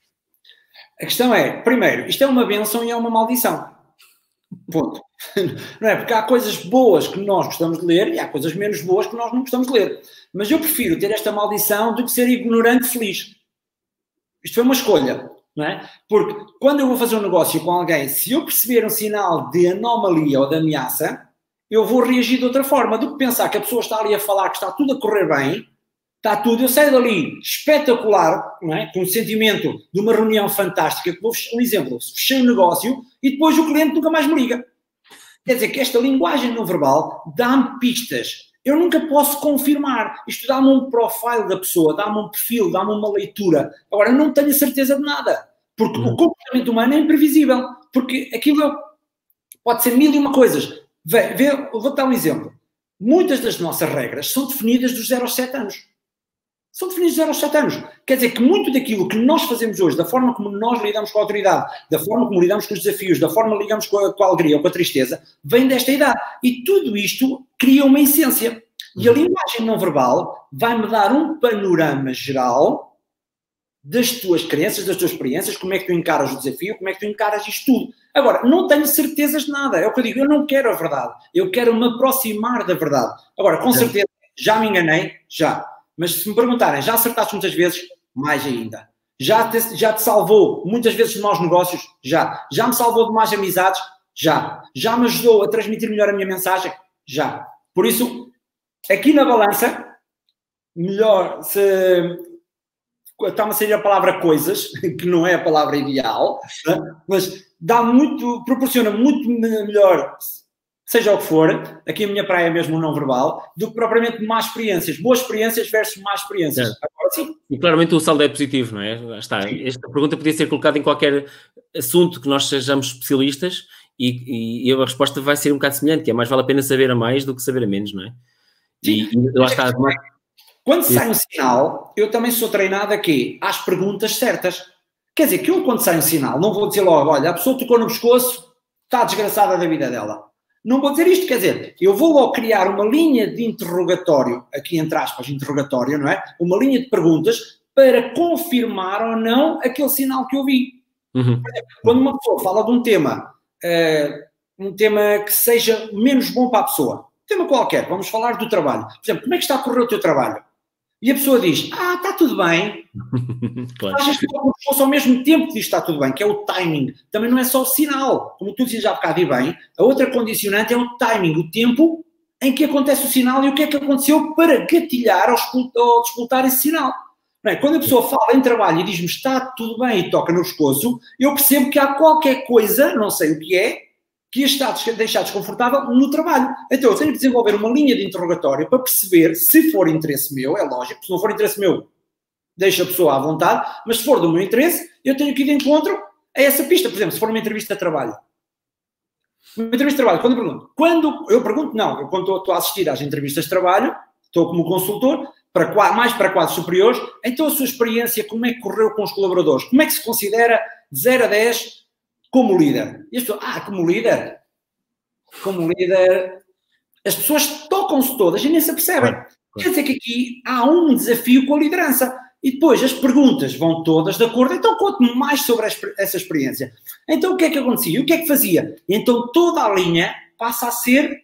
A questão é, primeiro, isto é uma bênção e é uma maldição. Ponto. Não é? Porque há coisas boas que nós gostamos de ler e há coisas menos boas que nós não gostamos de ler. Mas eu prefiro ter esta maldição do que ser ignorante feliz. Isto foi uma escolha, não é? Porque quando eu vou fazer um negócio com alguém, se eu perceber um sinal de anomalia ou de ameaça, eu vou reagir de outra forma do que pensar que a pessoa está ali a falar que está tudo a correr bem, está tudo, eu saio dali espetacular, não é? Com o sentimento de uma reunião fantástica, que vou um exemplo, fechei um negócio e depois o cliente nunca mais me liga. Quer dizer que esta linguagem não verbal dá-me pistas. Eu nunca posso confirmar. Isto dá-me um profile da pessoa, dá-me um perfil, dá-me uma leitura. Agora, eu não tenho a certeza de nada. Porque hum. o comportamento humano é imprevisível. Porque aquilo é, pode ser mil e uma coisas. Vê, vê, eu vou dar um exemplo. Muitas das nossas regras são definidas dos zero aos sete anos. São definidos de zero aos sete anos. Quer dizer que muito daquilo que nós fazemos hoje, da forma como nós lidamos com a autoridade, da forma como lidamos com os desafios, da forma como lidamos com a, com a alegria ou com a tristeza, vem desta idade. E tudo isto cria uma essência. E a linguagem não verbal vai-me dar um panorama geral das tuas crenças, das tuas experiências, como é que tu encaras o desafio, como é que tu encaras isto tudo. Agora, não tenho certezas de nada. É o que eu digo, eu não quero a verdade. Eu quero me aproximar da verdade. Agora, com certeza, já me enganei? Já. Mas se me perguntarem, já acertaste muitas vezes? Mais ainda. Já te, já te salvou muitas vezes de maus negócios? Já. Já me salvou de más amizades? Já. Já me ajudou a transmitir melhor a minha mensagem? Já. Por isso, aqui na balança, melhor se... Está-me a sair a palavra coisas, que não é a palavra ideal, né? Mas dá muito, proporciona muito melhor... Seja o que for, aqui a minha praia é mesmo o não verbal, do que propriamente más experiências. Boas experiências versus más experiências. É. Agora sim. E claramente o saldo é positivo, não é? Está. Esta pergunta podia ser colocada em qualquer assunto que nós sejamos especialistas e, e a resposta vai ser um bocado semelhante, que é mais vale a pena saber a mais do que saber a menos, não é? Sim. E, e lá está. Quando sai um sinal, eu também sou treinado aqui às perguntas certas. Quer dizer, que eu quando sai um sinal, não vou dizer logo, olha, a pessoa tocou no pescoço, está desgraçada da vida dela. Não vou dizer isto, quer dizer, eu vou logo criar uma linha de interrogatório, aqui entre aspas, interrogatório, não é? Uma linha de perguntas para confirmar ou não aquele sinal que eu vi. Uhum. Por exemplo, quando uma pessoa fala de um tema, uh, um tema que seja menos bom para a pessoa, um tema qualquer, vamos falar do trabalho. Por exemplo, como é que está a correr o teu trabalho? E a pessoa diz, ah, está tudo bem. Claro. Achas que fosse ao mesmo tempo que diz está tudo bem, que é o timing. Também não é só o sinal. Como tu dizias já há bocado e bem, a outra condicionante é o timing, o tempo em que acontece o sinal e o que é que aconteceu para gatilhar ou, ou disputar esse sinal. Não é? Quando a pessoa fala em trabalho e diz-me está tudo bem e toca no pescoço, eu percebo que há qualquer coisa, não sei o que é, que a está a deixar desconfortável no trabalho. Então eu tenho que desenvolver uma linha de interrogatório para perceber se for interesse meu, é lógico, se não for interesse meu, deixa a pessoa à vontade, mas se for do meu interesse, eu tenho que ir de encontro a essa pista. Por exemplo, se for uma entrevista de trabalho. Uma entrevista de trabalho, quando eu pergunto, quando eu pergunto, não, eu quando estou a assistir às entrevistas de trabalho, estou como consultor, para, mais para quadros superiores, então a sua experiência, como é que correu com os colaboradores? Como é que se considera de zero a dez como líder? E as pessoas, ah, como líder? Como líder... As pessoas tocam-se todas e nem se apercebem. Claro, claro. Quer dizer que aqui há um desafio com a liderança. E depois as perguntas vão todas de acordo. Então conte-me mais sobre essa experiência. Então o que é que acontecia? O que é que fazia? Então toda a linha passa a ser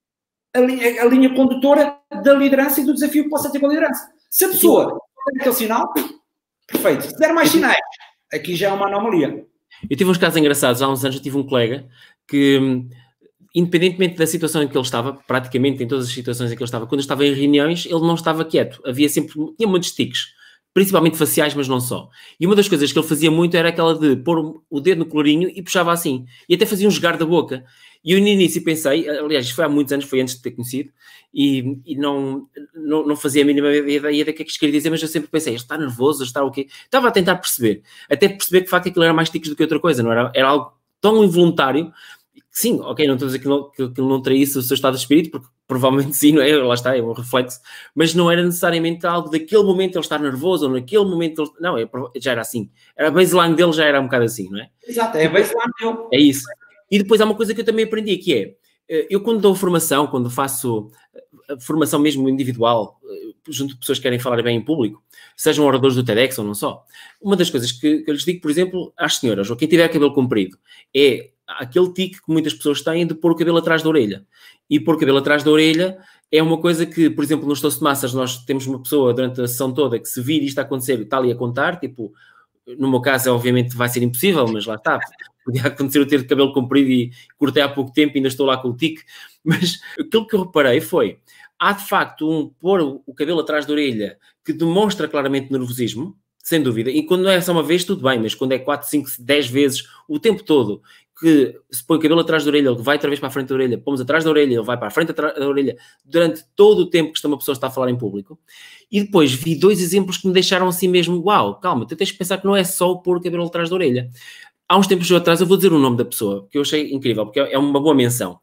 a linha, a linha condutora da liderança e do desafio que possa ter com a liderança. Se a pessoa der aquele sinal, perfeito. Se der mais sinais, aqui já é uma anomalia. Eu tive uns casos engraçados. Há uns anos eu tive um colega que, independentemente da situação em que ele estava, praticamente em todas as situações em que ele estava, quando eu estava em reuniões, ele não estava quieto. Havia sempre, tinha muitos tiques, principalmente faciais, mas não só. E uma das coisas que ele fazia muito era aquela de pôr o dedo no colorinho e puxava assim. E até fazia um jogar da boca. E eu no início pensei, aliás, isto foi há muitos anos, foi antes de ter conhecido, e, e não, não, não fazia a mínima ideia do que é que isto queria dizer, mas eu sempre pensei, está nervoso, está o quê? Estava a tentar perceber. Até perceber que, de facto, aquilo era mais tiques do que outra coisa, não era? Era algo tão involuntário. Sim, ok, não estou a dizer que não, que, que não traísse o seu estado de espírito, porque provavelmente sim, não é? Lá está, é um reflexo, mas não era necessariamente algo daquele momento ele estar nervoso, ou naquele momento ele... Não, é, já era assim. Era a baseline dele, já era um bocado assim, não é? Exato, é a baseline dele. É isso. E depois há uma coisa que eu também aprendi, que é, eu quando dou formação, quando faço formação mesmo individual, junto de pessoas que querem falar bem em público, sejam oradores do TEDx ou não só, uma das coisas que, que eu lhes digo, por exemplo, às senhoras, ou quem tiver cabelo comprido, é aquele tique que muitas pessoas têm de pôr o cabelo atrás da orelha. E pôr o cabelo atrás da orelha é uma coisa que, por exemplo, nos Toast Massas nós temos uma pessoa durante a sessão toda que se vir isto a acontecer, está ali a contar, tipo, no meu caso obviamente vai ser impossível, mas lá está, podia acontecer eu ter de cabelo comprido e cortei há pouco tempo e ainda estou lá com o tique, mas aquilo que eu reparei foi, há de facto um pôr o cabelo atrás da orelha que demonstra claramente nervosismo, sem dúvida, e quando não é só uma vez tudo bem, mas quando é quatro, cinco, dez vezes o tempo todo, que se põe o cabelo atrás da orelha, ele vai outra vez para a frente da orelha, pomos atrás da orelha, ele vai para a frente da orelha, durante todo o tempo que uma pessoa está a falar em público. E depois vi dois exemplos que me deixaram assim mesmo, uau, calma, tu tens que pensar que não é só pôr o cabelo atrás da orelha. Há uns tempos atrás, eu vou dizer o nome da pessoa, que eu achei incrível, porque é uma boa menção.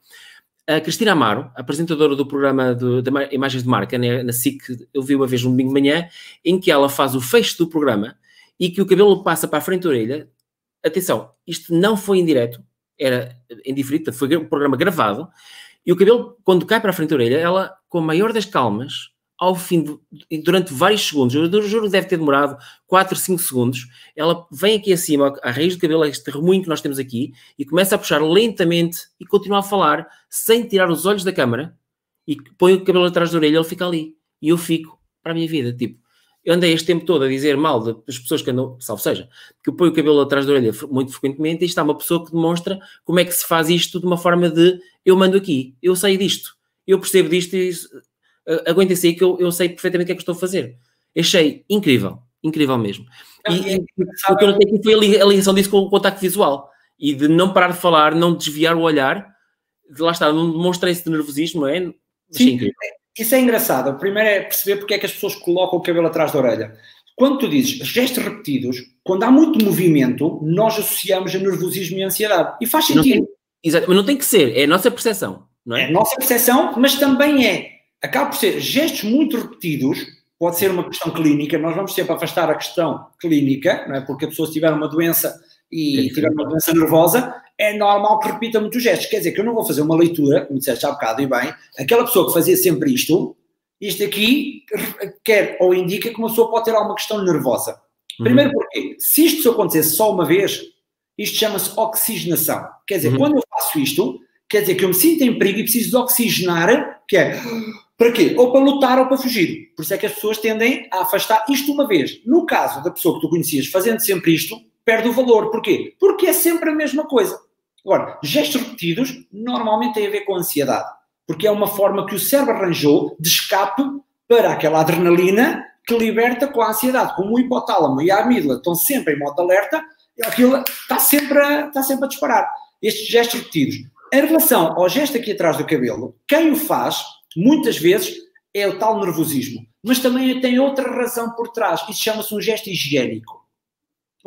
A Cristina Amaro, apresentadora do programa de, de Imagens de Marca, na, na S I C, eu vi uma vez um domingo de manhã, em que ela faz o fecho do programa e que o cabelo passa para a frente da orelha. Atenção, isto não foi em direto, era em diferido, foi um programa gravado, e o cabelo, quando cai para a frente da orelha, ela, com a maior das calmas, ao fim, de, durante vários segundos, eu juro que deve ter demorado quatro, cinco segundos, ela vem aqui acima, à raiz do cabelo, este remoinho que nós temos aqui, e começa a puxar lentamente e continua a falar, sem tirar os olhos da câmara, e põe o cabelo atrás da orelha, ele fica ali. E eu fico para a minha vida, tipo, eu andei este tempo todo a dizer mal das pessoas que andam, salvo seja, que eu ponho o cabelo atrás da orelha muito frequentemente, e está uma pessoa que demonstra como é que se faz isto de uma forma de, eu mando aqui, eu sei disto, eu percebo disto e aguentem-se aí que eu, eu sei perfeitamente o que é que estou a fazer. Achei incrível, incrível mesmo. E, e, e o que eu notei aqui foi a ligação disso com o contacto visual, e de não parar de falar, não desviar o olhar, de lá está, não demonstrei esse nervosismo, não é? Achei Sim, incrível. Isso é engraçado. O primeiro é perceber porque é que as pessoas colocam o cabelo atrás da orelha. Quando tu dizes gestos repetidos, quando há muito movimento, nós associamos a nervosismo e ansiedade. E faz sentido. Não tem, exato, mas não tem que ser, é a nossa percepção, não é? É a nossa percepção, mas também é. Acaba por ser gestos muito repetidos, pode ser uma questão clínica, nós vamos sempre afastar a questão clínica, não é? Porque a pessoa se tiver uma doença e é, tiver uma doença nervosa, é normal que repita muitos gestos. Quer dizer que eu não vou fazer uma leitura, como disseste há bocado e bem, aquela pessoa que fazia sempre isto, isto aqui quer ou indica que uma pessoa pode ter alguma questão nervosa. Primeiro porque, se isto se acontecesse só uma vez, isto chama-se oxigenação. Quer dizer, uhum. quando eu faço isto, quer dizer que eu me sinto em perigo e preciso de oxigenar, que é, para quê? Ou para lutar ou para fugir. Por isso é que as pessoas tendem a afastar isto uma vez. No caso da pessoa que tu conhecias fazendo sempre isto, perde o valor. Porquê? Porque é sempre a mesma coisa. Agora, gestos repetidos normalmente têm a ver com ansiedade, porque é uma forma que o cérebro arranjou de escape para aquela adrenalina que liberta com a ansiedade. Como o hipotálamo e a amígdala estão sempre em modo alerta, aquilo está sempre a, está sempre a disparar. Estes gestos repetidos. Em relação ao gesto aqui atrás do cabelo, quem o faz, muitas vezes, é o tal nervosismo. Mas também tem outra razão por trás. Isso chama-se um gesto higiênico.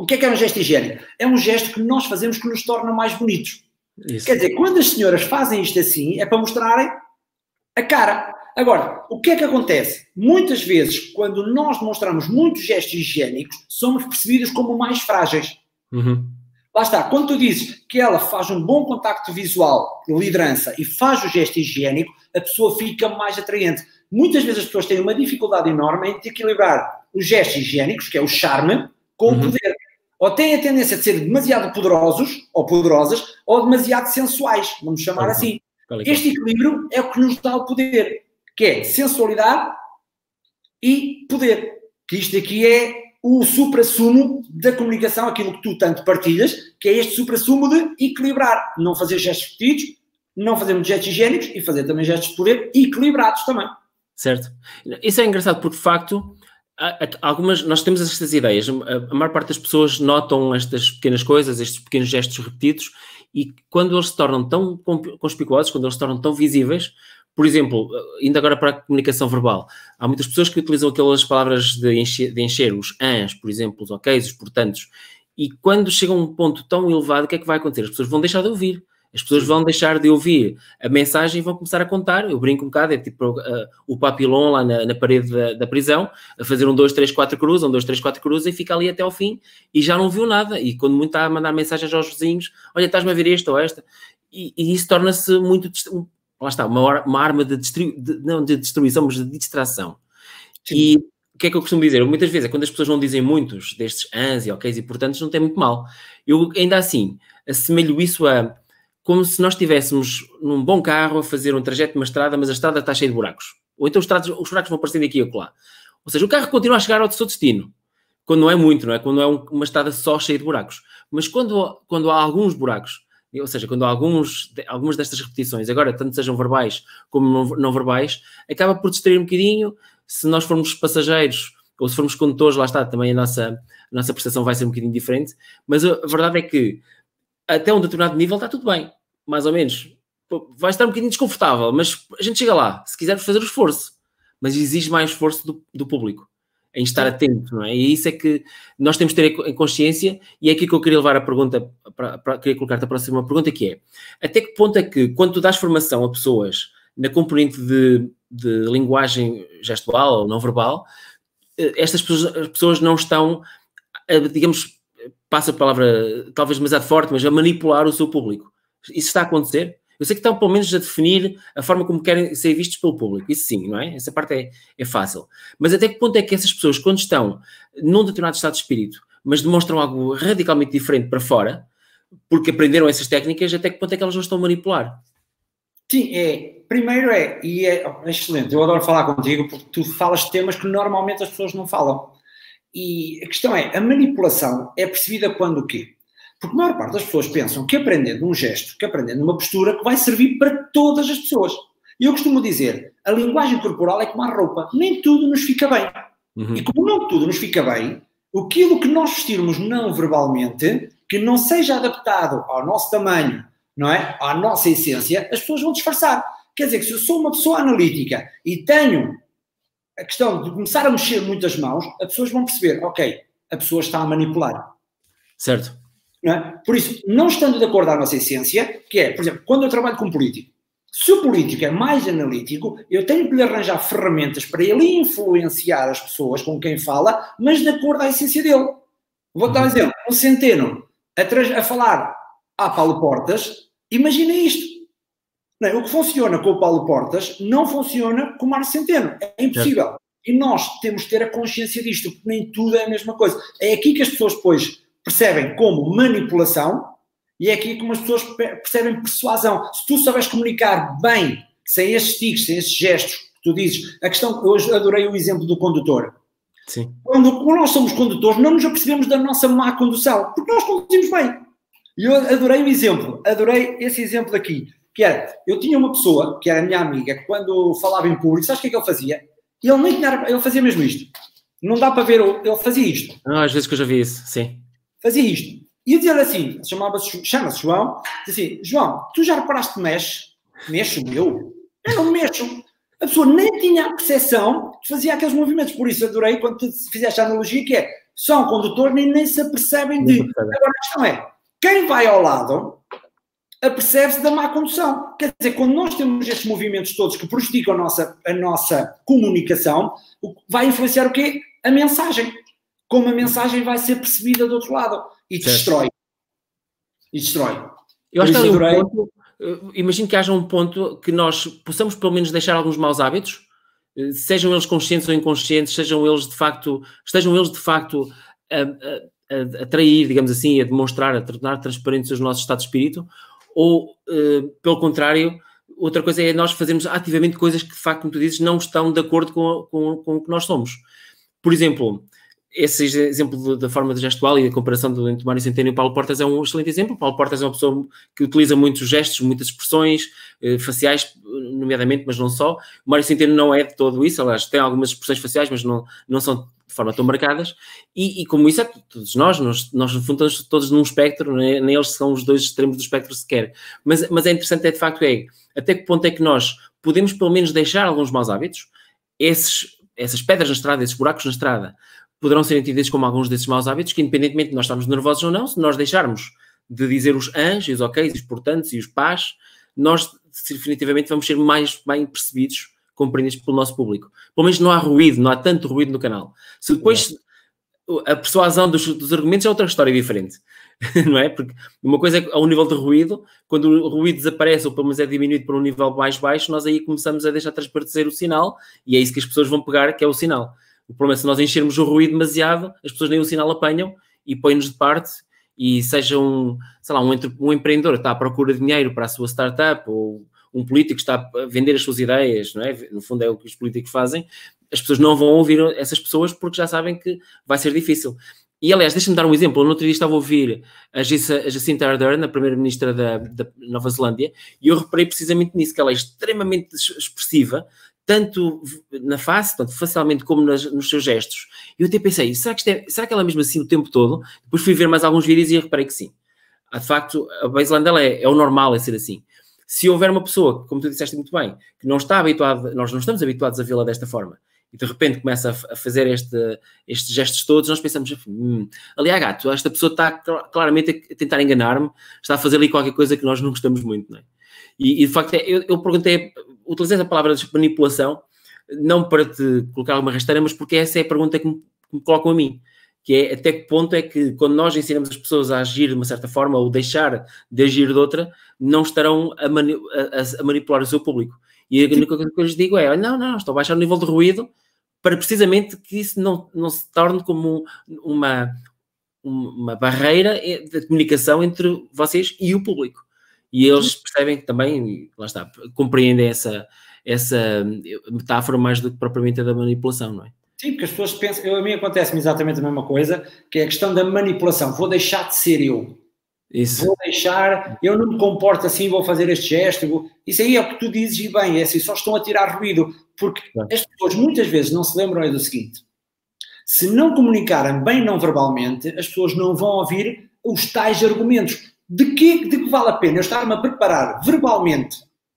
O que é que é um gesto higiênico? É um gesto que nós fazemos que nos torna mais bonitos. Isso. Quer dizer, quando as senhoras fazem isto assim, é para mostrarem a cara. Agora, o que é que acontece? Muitas vezes, quando nós demonstramos muitos gestos higiênicos, somos percebidos como mais frágeis. Uhum. Lá está, quando tu dizes que ela faz um bom contacto visual, liderança, e faz o gesto higiênico, a pessoa fica mais atraente. Muitas vezes as pessoas têm uma dificuldade enorme em equilibrar os gestos higiênicos, que é o charme, com uhum. o poder. Ou têm a tendência de ser demasiado poderosos, ou poderosas, ou demasiado sensuais, vamos chamar uhum. assim. Este equilíbrio é o que nos dá o poder, que é sensualidade e poder. Que isto aqui é o supra-sumo da comunicação, aquilo que tu tanto partilhas, que é este supra-sumo de equilibrar. Não fazer gestos repetidos, não fazer muitos gestos higiênicos e fazer também gestos de poder equilibrados também. Certo. Isso é engraçado porque, de facto, algumas, nós temos estas ideias. A maior parte das pessoas notam estas pequenas coisas, estes pequenos gestos repetidos, e quando eles se tornam tão conspicuosos, quando eles se tornam tão visíveis, por exemplo, indo agora para a comunicação verbal, há muitas pessoas que utilizam aquelas palavras de encher, de encher os ans, por exemplo, os oks, os portantos, e quando chegam a um ponto tão elevado, o que é que vai acontecer? As pessoas vão deixar de ouvir. As pessoas vão deixar de ouvir a mensagem e vão começar a contar. Eu brinco um bocado, é tipo uh, o papilão lá na, na parede da, da prisão, a fazer um, dois, três, quatro cruz, um, dois, três, quatro cruz, e fica ali até ao fim e já não viu nada. E quando muito está a mandar mensagens aos vizinhos, olha, estás-me a ver esta ou esta, e, e isso torna-se muito, lá está, uma, uma arma de, destru, de, não de destruição, mas de distração. Sim. E o que é que eu costumo dizer? Muitas vezes, é quando as pessoas não dizem muitos destes ans e oks e portantos, não tem muito mal. Eu, ainda assim, assemelho isso a como se nós estivéssemos num bom carro a fazer um trajeto de uma estrada, mas a estrada está cheia de buracos. Ou então os, estrados, os buracos vão aparecendo aqui e acolá. Ou seja, o carro continua a chegar ao seu destino. Quando não é muito, não é? Quando não é um, uma estrada só cheia de buracos. Mas quando, quando há alguns buracos, ou seja, quando há alguns, algumas destas repetições, agora, tanto sejam verbais como não, não verbais, acaba por distrair um bocadinho. Se nós formos passageiros ou se formos condutores, lá está, também a nossa, a nossa percepção vai ser um bocadinho diferente. Mas a, a verdade é que até um determinado nível está tudo bem, mais ou menos. Vai estar um bocadinho desconfortável, mas a gente chega lá, se quisermos fazer o esforço. Mas exige mais esforço do, do público, em estar atento, não é? E isso é que nós temos de ter em consciência, e é aqui que eu queria levar a pergunta, para, para, queria colocar-te a próxima pergunta, que é, até que ponto é que, quando tu dás formação a pessoas na componente de, de linguagem gestual ou não verbal, estas pessoas, as pessoas não estão, digamos, passa a palavra talvez demasiado forte, mas a manipular o seu público. Isso está a acontecer? Eu sei que estão pelo menos a definir a forma como querem ser vistos pelo público. Isso sim, não é? Essa parte é, é fácil. Mas até que ponto é que essas pessoas, quando estão num determinado estado de espírito, mas demonstram algo radicalmente diferente para fora, porque aprenderam essas técnicas, até que ponto é que elas não estão a manipular? Sim, é. Primeiro é, e é, é excelente, eu adoro falar contigo porque tu falas de temas que normalmente as pessoas não falam. E a questão é, a manipulação é percebida quando o quê? Porque a maior parte das pessoas pensam que aprendendo um gesto, que aprendendo uma postura, que vai servir para todas as pessoas. E eu costumo dizer, a linguagem corporal é como a roupa, nem tudo nos fica bem. Uhum. E como não tudo nos fica bem, aquilo que nós vestirmos não verbalmente, que não seja adaptado ao nosso tamanho, não é? À nossa essência, as pessoas vão disfarçar. Quer dizer que se eu sou uma pessoa analítica e tenho a questão de começar a mexer muitas mãos, as pessoas vão perceber, ok, a pessoa está a manipular. Certo. Não é? Por isso, não estando de acordo à nossa essência, que é, por exemplo, quando eu trabalho com um político, se o político é mais analítico, eu tenho que lhe arranjar ferramentas para ele influenciar as pessoas com quem fala, mas de acordo à essência dele. Vou dar um exemplo. Um Centeno a, a falar a Paulo Portas, imagina isto. Não, o que funciona com o Paulo Portas não funciona com o Mário Centeno. É impossível. É. E nós temos que ter a consciência disto, porque nem tudo é a mesma coisa. É aqui que as pessoas depois percebem como manipulação e é aqui como as pessoas percebem persuasão. Se tu souberes comunicar bem, sem estes tiques, sem estes gestos que tu dizes, a questão, hoje adorei o exemplo do condutor. Sim. Quando, quando nós somos condutores, não nos apercebemos da nossa má condução, porque nós conduzimos bem. E eu adorei o exemplo, adorei esse exemplo aqui. Que era, eu tinha uma pessoa, que era minha amiga, que quando falava em público, sabes o que é que ele fazia? Ele nem tinha, ele fazia mesmo isto. Não dá para ver, ele fazia isto. Ah, às vezes que eu já vi isso, sim. Fazia isto. E eu dizia assim, chamava-se, chama-se João, dizia assim, João, tu já reparaste que mexe? Mexo eu? Eu não mexo. A pessoa nem tinha a percepção que fazia aqueles movimentos. Por isso adorei quando tu fizeste a analogia, que é, são condutores e nem se apercebem de. Agora a questão é, quem vai ao lado apercebe-se da má condução. Quer dizer, quando nós temos estes movimentos todos que prejudicam a nossa, a nossa comunicação, vai influenciar o quê? A mensagem. Como a mensagem vai ser percebida do outro lado. E destrói. E destrói. Eu acho que há um ponto, imagino que haja um ponto que nós possamos pelo menos deixar alguns maus hábitos, sejam eles conscientes ou inconscientes, sejam eles de facto, estejam eles de facto a, a, a atrair, digamos assim, a demonstrar, a tornar transparentes os nossos estados de espírito, ou, uh, pelo contrário, outra coisa é nós fazermos ativamente coisas que, de facto, como tu dizes, não estão de acordo com, com, com o que nós somos. Por exemplo, esse exemplo da forma gestual e da comparação do, entre Mário Centeno e Paulo Portas é um excelente exemplo. Paulo Portas é uma pessoa que utiliza muitos gestos, muitas expressões eh, faciais, nomeadamente, mas não só. O Mário Centeno não é de todo isso, aliás, tem algumas expressões faciais, mas não, não são de forma tão marcadas, e, e como isso é todos nós, nós, nós no fundo estamos todos num espectro, nem, nem eles são os dois extremos do espectro sequer, mas, mas é interessante, é de facto, é até que ponto é que nós podemos pelo menos deixar alguns maus hábitos, esses, essas pedras na estrada, esses buracos na estrada, poderão ser entendidos como alguns desses maus hábitos, que independentemente de nós estarmos nervosos ou não, se nós deixarmos de dizer os ãs, e os ok's, os portantos e os pás, nós definitivamente vamos ser mais bem percebidos, compreendidos pelo nosso público. Pelo menos não há ruído, não há tanto ruído no canal. Se depois a persuasão dos, dos argumentos é outra história diferente, não é? Porque uma coisa é ao nível de ruído, quando o ruído desaparece ou pelo menos é diminuído para um nível mais baixo, nós aí começamos a deixar transparecer o sinal e é isso que as pessoas vão pegar, que é o sinal. O problema é se nós enchermos o ruído demasiado, as pessoas nem o sinal apanham e põem-nos de parte, e seja um, sei lá, um, um empreendedor que está à procura de dinheiro para a sua startup ou um político que está a vender as suas ideias, não é? No fundo é o que os políticos fazem, as pessoas não vão ouvir essas pessoas porque já sabem que vai ser difícil. E, aliás, deixa-me dar um exemplo. No outro dia estava a ouvir a Jacinda Ardern, a primeira-ministra da, da Nova Zelândia, e eu reparei precisamente nisso, que ela é extremamente expressiva, tanto na face, tanto facialmente, como nas, nos seus gestos. E eu até pensei, será que, isto é, será que ela é mesmo assim o tempo todo? Depois fui ver mais alguns vídeos e reparei que sim. De facto, a Nova Zelândia é, é o normal, é ser assim. Se houver uma pessoa, como tu disseste muito bem, que não está habituada, nós não estamos habituados a vê-la desta forma, e de repente começa a, a fazer este, estes gestos todos, nós pensamos, hum, aliás, gato, esta pessoa está claramente a tentar enganar-me, está a fazer ali qualquer coisa que nós não gostamos muito, não é? E, e de facto, eu, eu perguntei, utilizei a palavra de manipulação, não para te colocar alguma rasteira, mas porque essa é a pergunta que me, que me colocam a mim, que é até que ponto é que quando nós ensinamos as pessoas a agir de uma certa forma ou deixar de agir de outra, não estarão a, mani a, a manipular o seu público. E a única coisa que eu lhes digo é, não, não, estou a baixar o nível de ruído para precisamente que isso não, não se torne como uma, uma barreira de comunicação entre vocês e o público. E eles percebem que também, lá está, compreendem essa, essa metáfora mais do que propriamente a da manipulação, não é? Sim, porque as pessoas pensam, eu, a mim acontece-me exatamente a mesma coisa, que é a questão da manipulação. Vou deixar de ser eu. Isso. Vou deixar, eu não me comporto assim, vou fazer este gesto. Vou... Isso aí é o que tu dizes, e bem, é assim, só estão a tirar ruído. Porque é. As pessoas muitas vezes não se lembram é do seguinte: se não comunicarem bem não verbalmente, as pessoas não vão ouvir os tais argumentos. De que, de que vale a pena eu estar-me a preparar verbalmente,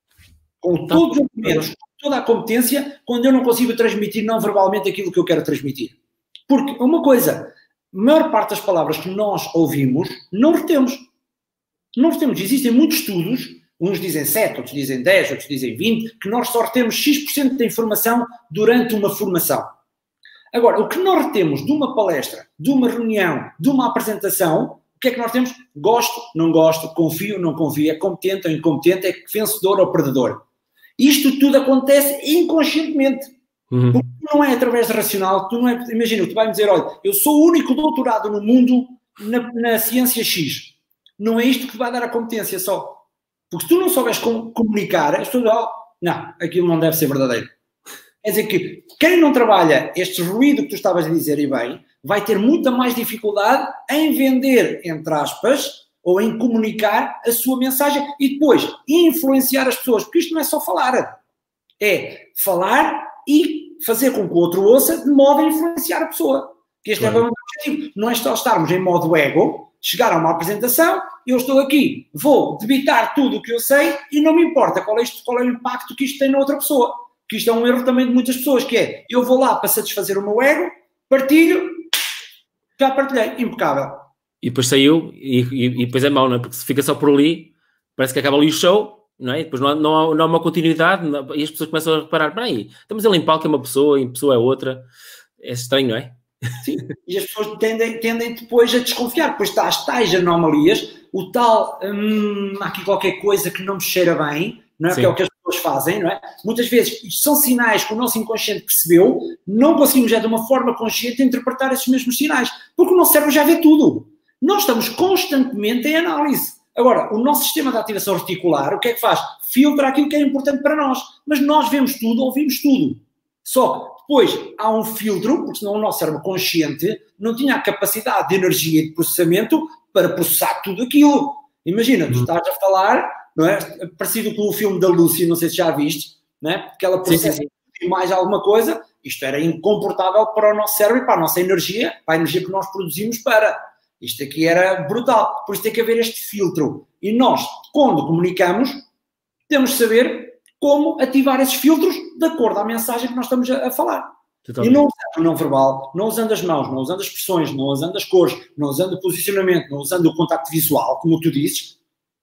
com todos os argumentos, toda a competência, quando eu não consigo transmitir não verbalmente aquilo que eu quero transmitir? Porque uma coisa, a maior parte das palavras que nós ouvimos, não retemos. Não retemos. Existem muitos estudos, uns dizem sete, outros dizem dez, outros dizem vinte, que nós só retemos X por cento da informação durante uma formação. Agora, o que nós retemos de uma palestra, de uma reunião, de uma apresentação, o que é que nós temos? Gosto, não gosto, confio, não confio, é competente ou incompetente, é vencedor ou perdedor. Isto tudo acontece inconscientemente. Uhum. Porque não é através de racional, tu não é, imagina, tu vai-me dizer, olha, eu sou o único doutorado no mundo na, na ciência X. Não é isto que vai dar a competência só. Porque se tu não souberes com, comunicar, as pessoas, oh, não, aquilo não deve ser verdadeiro. Quer dizer que quem não trabalha este ruído que tu estavas a dizer, e bem, vai ter muita mais dificuldade em vender, entre aspas, ou em comunicar a sua mensagem e depois influenciar as pessoas, porque isto não é só falar, é falar e fazer com que o outro ouça de modo a influenciar a pessoa. Que este claro. É o objetivo. Não é só estarmos em modo ego, chegar a uma apresentação, eu estou aqui, vou debitar tudo o que eu sei e não me importa qual é, isto, qual é o impacto que isto tem na outra pessoa. Que isto é um erro também de muitas pessoas, que é, eu vou lá para satisfazer o meu ego, partilho Já partilhei, impecável. E depois saiu, e, e, e depois é mau, não é? Porque se fica só por ali, parece que acaba ali o show, não é? E depois não há, não há, não há uma continuidade, não, e as pessoas começam a reparar, peraí, estamos ali em palco é uma pessoa, em pessoa é outra. É estranho, não é? Sim, e as pessoas tendem, tendem depois a desconfiar, depois está as tais anomalias, o tal, hum, há aqui qualquer coisa que não me cheira bem, não é? Que é o que as pessoas fazem, não é? Muitas vezes isto são sinais que o nosso inconsciente percebeu, não conseguimos já de uma forma consciente interpretar esses mesmos sinais, porque o nosso cérebro já vê tudo. Nós estamos constantemente em análise. Agora, o nosso sistema de ativação reticular, o que é que faz? Filtra aquilo que é importante para nós, mas nós vemos tudo, ouvimos tudo. Só que depois há um filtro, porque senão o nosso cérebro consciente não tinha a capacidade de energia e de processamento para processar tudo aquilo. Imagina, tu estás a falar, não é? Parecido com o filme da Lucy, não sei se já viste, não é? Que ela processa sim, sim, sim. mais alguma coisa, isto era incomportável para o nosso cérebro e para a nossa energia, para a energia que nós produzimos para. Isto aqui era brutal, por isso tem que haver este filtro. E nós, quando comunicamos, temos de saber como ativar esses filtros de acordo à mensagem que nós estamos a, a falar. Totalmente. E não usando o não verbal, não usando as mãos, não usando as expressões, não usando as cores, não usando o posicionamento, não usando o contacto visual, como tu dizes,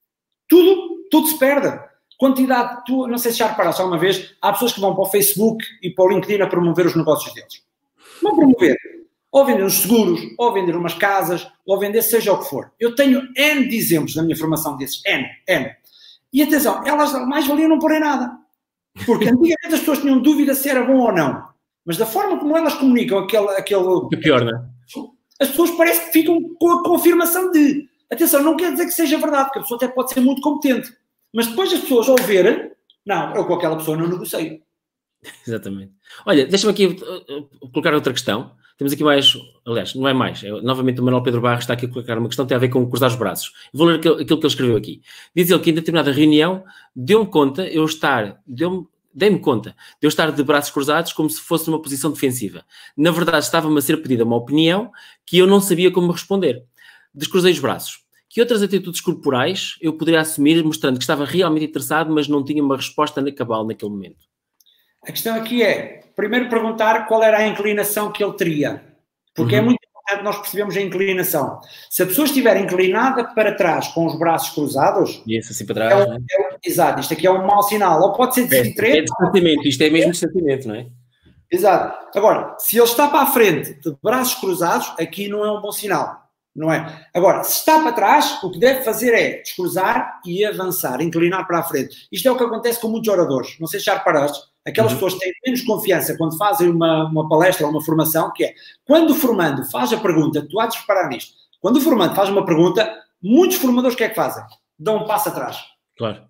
tudo, tudo se perde. Quantidade, tu, não sei se já reparaste alguma vez, há pessoas que vão para o Facebook e para o LinkedIn a promover os negócios deles. Vão promover, ou vender uns seguros, ou vender umas casas, ou vender seja o que for. Eu tenho N de exemplos na minha formação desses, N, N. E atenção, elas mais valiam não porem nada. Porque antigamente as pessoas tinham dúvida se era bom ou não. Mas da forma como elas comunicam aquele... aquele é pior, não é? As pessoas parece que ficam com a confirmação de... Atenção, não quer dizer que seja verdade, porque a pessoa até pode ser muito competente. Mas depois as pessoas ao verem, não, eu com aquela pessoa não negocio. Exatamente. Olha, deixa-me aqui uh, uh, colocar outra questão. Temos aqui mais, aliás, não é mais, é, novamente o Manuel Pedro Barros está aqui a colocar uma questão que tem a ver com cruzar os braços. Vou ler aquilo, aquilo que ele escreveu aqui. Diz ele que em determinada reunião deu-me conta, eu estar, deu-me, dei-me conta de eu estar de braços cruzados como se fosse numa posição defensiva. Na verdade, estava-me a ser pedida uma opinião que eu não sabia como responder. Descruzei os braços. Que outras atitudes corporais eu poderia assumir mostrando que estava realmente interessado, mas não tinha uma resposta na cabal naquele momento? A questão aqui é, primeiro perguntar qual era a inclinação que ele teria. Porque uhum. é muito importante nós percebermos a inclinação. Se a pessoa estiver inclinada para trás com os braços cruzados... Isso, assim para trás, é um, não é? É, exato, isto aqui é um mau sinal. Ou pode ser desinteresse... É de sentimento, isto é mesmo de sentimento, não é? Exato. Agora, se ele está para a frente de braços cruzados, aqui não é um bom sinal. Não é? Agora, se está para trás, o que deve fazer é descruzar e avançar, inclinar para a frente. Isto é o que acontece com muitos oradores. Não sei se já reparaste. Aquelas uhum. pessoas têm menos confiança quando fazem uma, uma palestra ou uma formação, que é, quando o formando faz a pergunta, tu há de reparar nisto, quando o formando faz uma pergunta, muitos formadores o que é que fazem? Dão um passo atrás. Claro.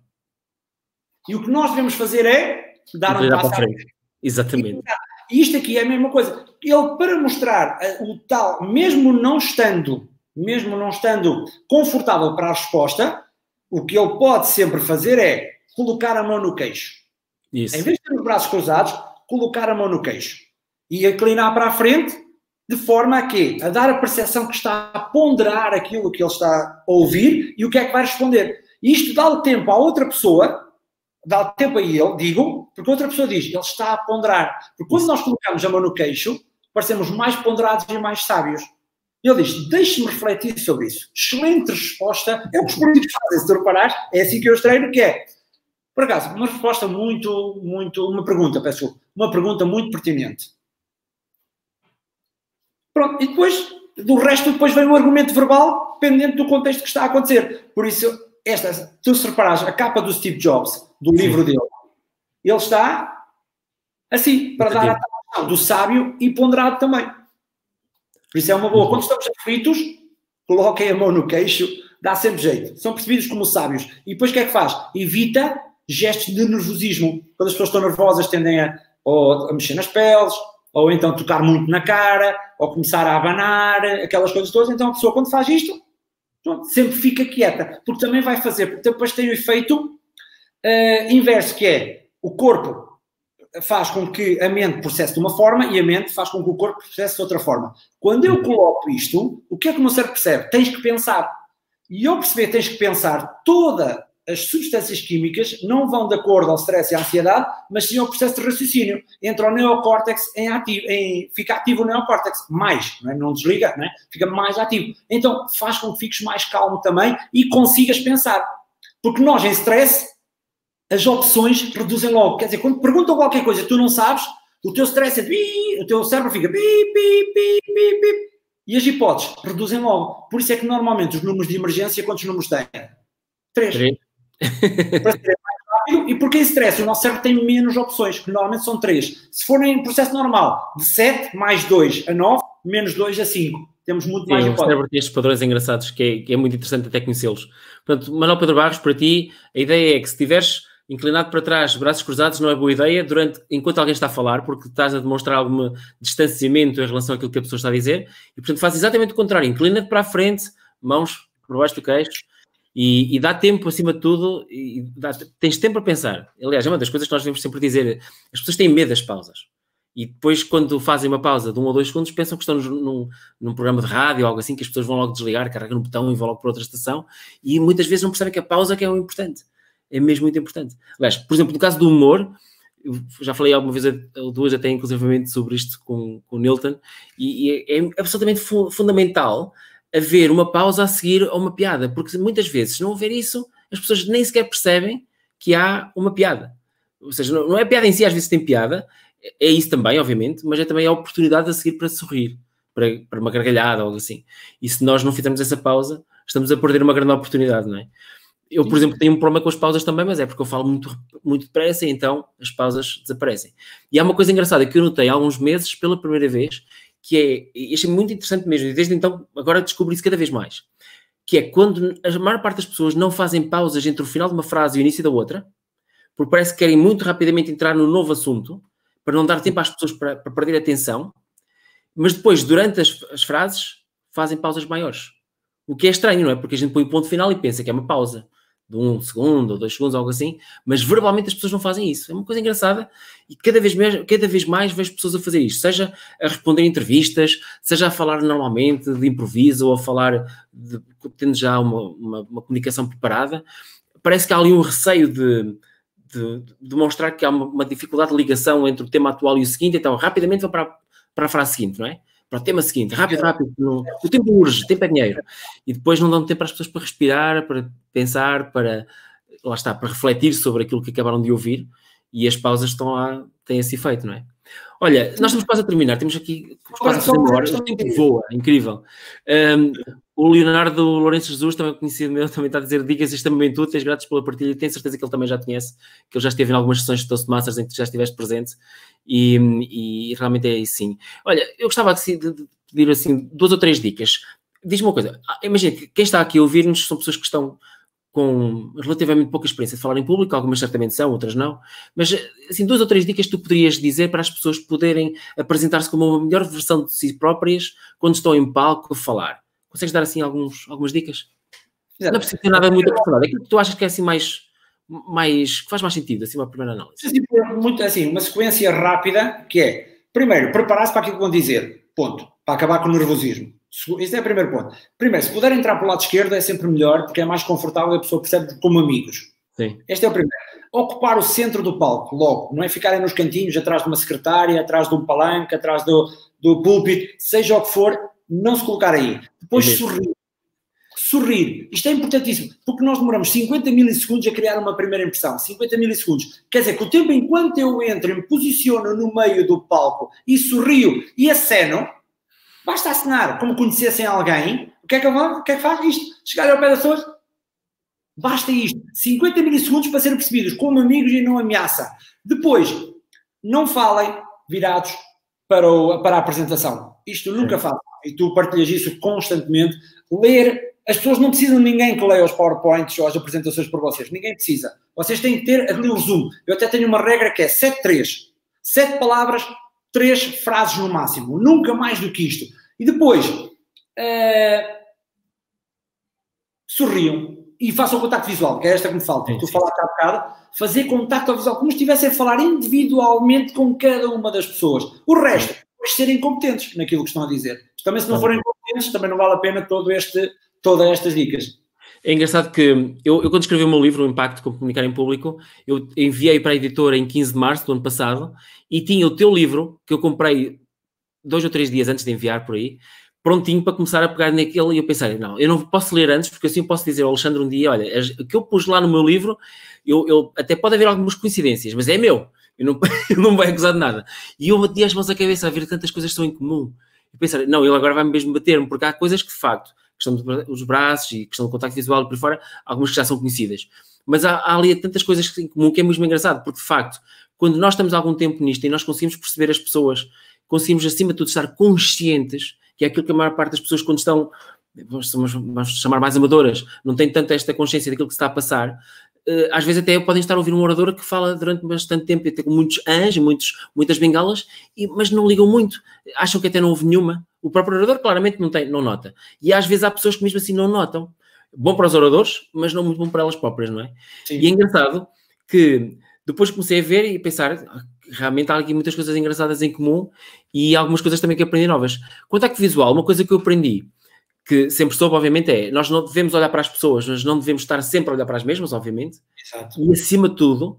E o que nós devemos fazer é dar um passo atrás. Exatamente. E isto aqui é a mesma coisa. Ele, para mostrar o tal, mesmo não estando, mesmo não estando confortável para a resposta, o que ele pode sempre fazer é colocar a mão no queixo. Isso. Em vez de ter os braços cruzados, colocar a mão no queixo. E inclinar para a frente, de forma a quê? A dar a percepção que está a ponderar aquilo que ele está a ouvir e o que é que vai responder. E isto dá o tempo à outra pessoa, dá o tempo a ele, digo, porque outra pessoa diz, ele está a ponderar. Porque quando nós colocamos a mão no queixo, parecemos mais ponderados e mais sábios. Ele diz, deixe-me refletir sobre isso. Excelente resposta. É o que os políticos fazem, se tu reparares, é assim que eu os treino, que é, por acaso, uma resposta muito, muito, uma pergunta, peço, uma pergunta muito pertinente. Pronto, e depois, do resto, depois vem o argumento verbal, dependendo do contexto que está a acontecer. Por isso, esta, tu se reparares, a capa do Steve Jobs, do livro Sim. dele, ele está assim, para dar a atenção do sábio e ponderado também. Por isso é uma boa. Quando estamos aflitos, coloquem a mão no queixo, dá sempre jeito. São percebidos como sábios. E depois o que é que faz? Evita gestos de nervosismo. Quando as pessoas estão nervosas tendem a, ou a mexer nas peles, ou então tocar muito na cara, ou começar a abanar, aquelas coisas todas. Então a pessoa quando faz isto, sempre fica quieta. Porque também vai fazer, porque depois tem o efeito uh, inverso, que é o corpo faz com que a mente processe de uma forma e a mente faz com que o corpo processe de outra forma. Quando eu coloco isto, o que é que o meu cérebro percebe? Tens que pensar. E eu perceber tens que pensar toda as substâncias químicas não vão de acordo ao stress e à ansiedade, mas sim ao processo de raciocínio. Entra o neocórtex em ativo, em, fica ativo o neocórtex, mais, não, é? Não desliga, não é? Fica mais ativo. Então faz com que fiques mais calmo também e consigas pensar. Porque nós em stress, as opções reduzem logo. Quer dizer, quando te perguntam qualquer coisa que tu não sabes, o teu stress é pi, o teu cérebro fica pi, pi, pi, pi, pi, e as hipóteses reduzem logo. Por isso é que normalmente os números de emergência, quantos números têm? Três. Três. Para ser mais rápido, e porque em stress o nosso cérebro tem menos opções, que normalmente são três. Se for em processo normal, de sete mais dois a nove, menos dois a cinco. Temos muito Sim, mais hipóteses. O cérebro tem estes padrões engraçados, que é, que é muito interessante até conhecê-los. Portanto, Manuel Pedro Barros, para ti, a ideia é que se estiveres inclinado para trás, braços cruzados, não é boa ideia durante, enquanto alguém está a falar, porque estás a demonstrar algum distanciamento em relação àquilo que a pessoa está a dizer, e portanto faz exatamente o contrário, inclina-te para a frente, mãos por baixo do queixo, e, e dá tempo acima de tudo, e dá, tens tempo a pensar. Aliás, é uma das coisas que nós devemos sempre dizer, as pessoas têm medo das pausas, e depois quando fazem uma pausa de um ou dois segundos, pensam que estão num, num programa de rádio ou algo assim, que as pessoas vão logo desligar, carregam no botão e vão logo para outra estação, e muitas vezes não percebem que a pausa que é o importante. É mesmo muito importante. Aliás, por exemplo, no caso do humor, eu já falei alguma vez ou duas até inclusivamente sobre isto com, com o Nilton, e, e é, é absolutamente fu fundamental haver uma pausa a seguir a uma piada, porque muitas vezes, se não houver isso, as pessoas nem sequer percebem que há uma piada. Ou seja, não, não é a piada em si, às vezes tem piada, é isso também, obviamente, mas é também a oportunidade a seguir para sorrir, para, para uma gargalhada ou algo assim. E se nós não fizermos essa pausa, estamos a perder uma grande oportunidade, não é? Eu, por exemplo, tenho um problema com as pausas também, mas é porque eu falo muito, muito depressa e então as pausas desaparecem. E há uma coisa engraçada que eu notei há alguns meses, pela primeira vez, que é, e achei muito interessante mesmo, e desde então agora descobri isso cada vez mais, que é quando a maior parte das pessoas não fazem pausas entre o final de uma frase e o início da outra, porque parece que querem muito rapidamente entrar no novo assunto, para não dar tempo às pessoas para, para perder atenção, mas depois, durante as, as frases, fazem pausas maiores. O que é estranho, não é? Porque a gente põe o ponto final e pensa que é uma pausa de um segundo ou dois segundos, algo assim, mas verbalmente as pessoas não fazem isso. É uma coisa engraçada e cada vez mais, cada vez mais vejo pessoas a fazer isto, seja a responder entrevistas, seja a falar normalmente de improviso ou a falar de, tendo já uma, uma, uma comunicação preparada. Parece que há ali um receio de, de, de demonstrar que há uma, uma dificuldade de ligação entre o tema atual e o seguinte, então rapidamente vou para, para a frase seguinte, não é? Para o tema seguinte, rápido, rápido, no, o tempo urge, o tempo é dinheiro, e depois não dão tempo para as pessoas para respirar, para pensar, para, lá está, para refletir sobre aquilo que acabaram de ouvir, e as pausas estão lá, têm esse efeito, não é? Olha, nós estamos quase a terminar, temos aqui quase a fazer uma hora, o tempo voa, incrível. Um, o Leonardo Lourenço Jesus, também conhecido meu, também está a dizer dicas extremamente úteis, gratos pela partilha, tenho certeza que ele também já conhece, que ele já esteve em algumas sessões de Toastmasters em que tu já estiveste presente, e, e realmente é isso sim. Olha, eu gostava de, de pedir assim duas ou três dicas. Diz-me uma coisa, imagina que quem está aqui a ouvir-nos são pessoas que estão com relativamente pouca experiência de falar em público, algumas certamente são, outras não, mas assim, duas ou três dicas que tu poderias dizer para as pessoas poderem apresentar-se como uma melhor versão de si próprias quando estão em palco a falar. Consegues dar assim alguns, algumas dicas? Exato. Não precisa ter nada muito aprofundado. Aquilo que tu achas que é assim mais, mais que faz mais sentido, assim uma primeira análise. Muito assim, uma sequência rápida que é, primeiro, preparar-se para aquilo que vão dizer, ponto, para acabar com o nervosismo. Este é o primeiro ponto. Primeiro, se puder entrar para o lado esquerdo é sempre melhor, porque é mais confortável e a pessoa percebe como amigos. Sim. Este é o primeiro. Ocupar o centro do palco, logo. Não é ficarem nos cantinhos, atrás de uma secretária, atrás de um palanque, atrás do, do púlpito, seja o que for, não se colocar aí. Depois é sorrir. Sorrir. Isto é importantíssimo, porque nós demoramos cinquenta milissegundos a criar uma primeira impressão. cinquenta milissegundos. Quer dizer que o tempo enquanto eu entro e me posiciono no meio do palco e sorrio e aceno, basta acenar, como conhecessem alguém, o que é que, eu, o que, é que faz? Isto. Chegar ao pé das pessoas, basta isto. cinquenta milissegundos para serem percebidos como amigos e não ameaça. Depois, não falem virados para, o, para a apresentação. Isto nunca faço. E tu partilhas isso constantemente. Ler, as pessoas não precisam de ninguém que leia os PowerPoints ou as apresentações por vocês. Ninguém precisa. Vocês têm que ter ali um resumo. Eu até tenho uma regra que é sete três. sete palavras, três frases no máximo. Nunca mais do que isto. E depois, uh, sorriam e façam contacto visual, que é esta que me falta. Sim, tu sim. falaste há bocado, fazer contacto visual, como se estivessem a falar individualmente com cada uma das pessoas. O resto, depois serem competentes naquilo que estão a dizer. Também se não forem competentes, também não vale a pena todo este, todas estas dicas. É engraçado que eu, eu quando escrevi o meu livro, O Impacto com Comunicar em Público, eu enviei para a editora em quinze de março do ano passado e tinha o teu livro, que eu comprei dois ou três dias antes de enviar por aí, prontinho para começar a pegar naquele, e eu pensei, não, eu não posso ler antes, porque assim eu posso dizer ao Alexandre um dia, olha, o que eu pus lá no meu livro, eu, eu até pode haver algumas coincidências, mas é meu, eu não, eu não me vai acusar de nada. E eu bati as mãos à cabeça a ver tantas coisas que são em comum. E pensei, não, ele agora vai mesmo bater-me, porque há coisas que de facto, questão dos braços e questão do contacto visual e por aí fora, algumas que já são conhecidas. Mas há, há ali tantas coisas em comum que é mesmo engraçado, porque de facto, quando nós estamos há algum tempo nisto e nós conseguimos perceber as pessoas, conseguimos acima de tudo estar conscientes, que é aquilo que a maior parte das pessoas quando estão, vamos, vamos chamar mais amadoras, não têm tanto esta consciência daquilo que se está a passar, às vezes até podem estar a ouvir um orador que fala durante bastante tempo, até com muitos ãs, muitos, muitas bengalas, e, mas não ligam muito, acham que até não houve nenhuma. O próprio orador claramente não, tem, não nota. E às vezes há pessoas que mesmo assim não notam. Bom para os oradores, mas não muito bom para elas próprias, não é? Sim. E é engraçado que depois comecei a ver e a pensar, realmente há aqui muitas coisas engraçadas em comum e algumas coisas também que aprendi novas. Contacto visual, uma coisa que eu aprendi, que sempre soube, obviamente, é, nós não devemos olhar para as pessoas, nós não devemos estar sempre a olhar para as mesmas, obviamente. Exato. E acima de tudo,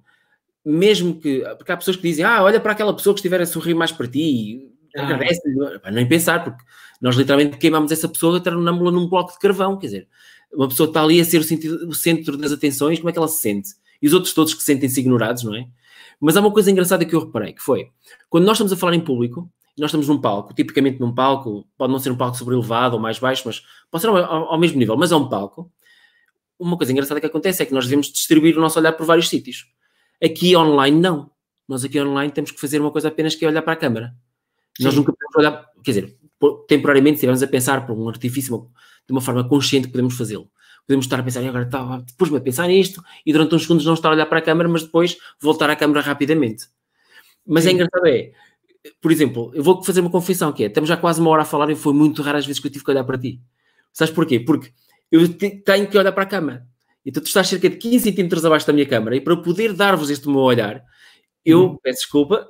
mesmo que, porque há pessoas que dizem, ah, olha para aquela pessoa que estiver a sorrir mais para ti, ah. agradece-lhe, nem pensar, porque nós literalmente queimamos essa pessoa tornamos-la num bloco de carvão, quer dizer, uma pessoa que está ali a ser o, sentido, o centro das atenções, como é que ela se sente? E os outros todos que sentem-se ignorados, não é? Mas há uma coisa engraçada que eu reparei, que foi, quando nós estamos a falar em público, nós estamos num palco, tipicamente num palco, pode não ser um palco sobrelevado ou mais baixo, mas pode ser ao, ao mesmo nível, mas é um palco. Uma coisa engraçada que acontece é que nós devemos distribuir o nosso olhar por vários sítios. Aqui online, não. Nós aqui online temos que fazer uma coisa apenas que é olhar para a câmara. Sim. Nós nunca podemos olhar, quer dizer, temporariamente, se estivermos a pensar por um artifício de uma forma consciente, podemos fazê-lo. Podemos estar a pensar, e agora tá, depois-me a pensar nisto, e durante uns segundos não estar a olhar para a câmara, mas depois voltar à câmara rapidamente. Mas Sim. é engraçado é, por exemplo, eu vou fazer uma confissão que é, estamos já quase uma hora a falar e foi muito raro as vezes que eu tive que olhar para ti. Sabes porquê? Porque eu tenho que olhar para a câmara. Então tu estás cerca de quinze centímetros abaixo da minha câmara e para poder dar-vos este meu olhar, eu hum. peço desculpa,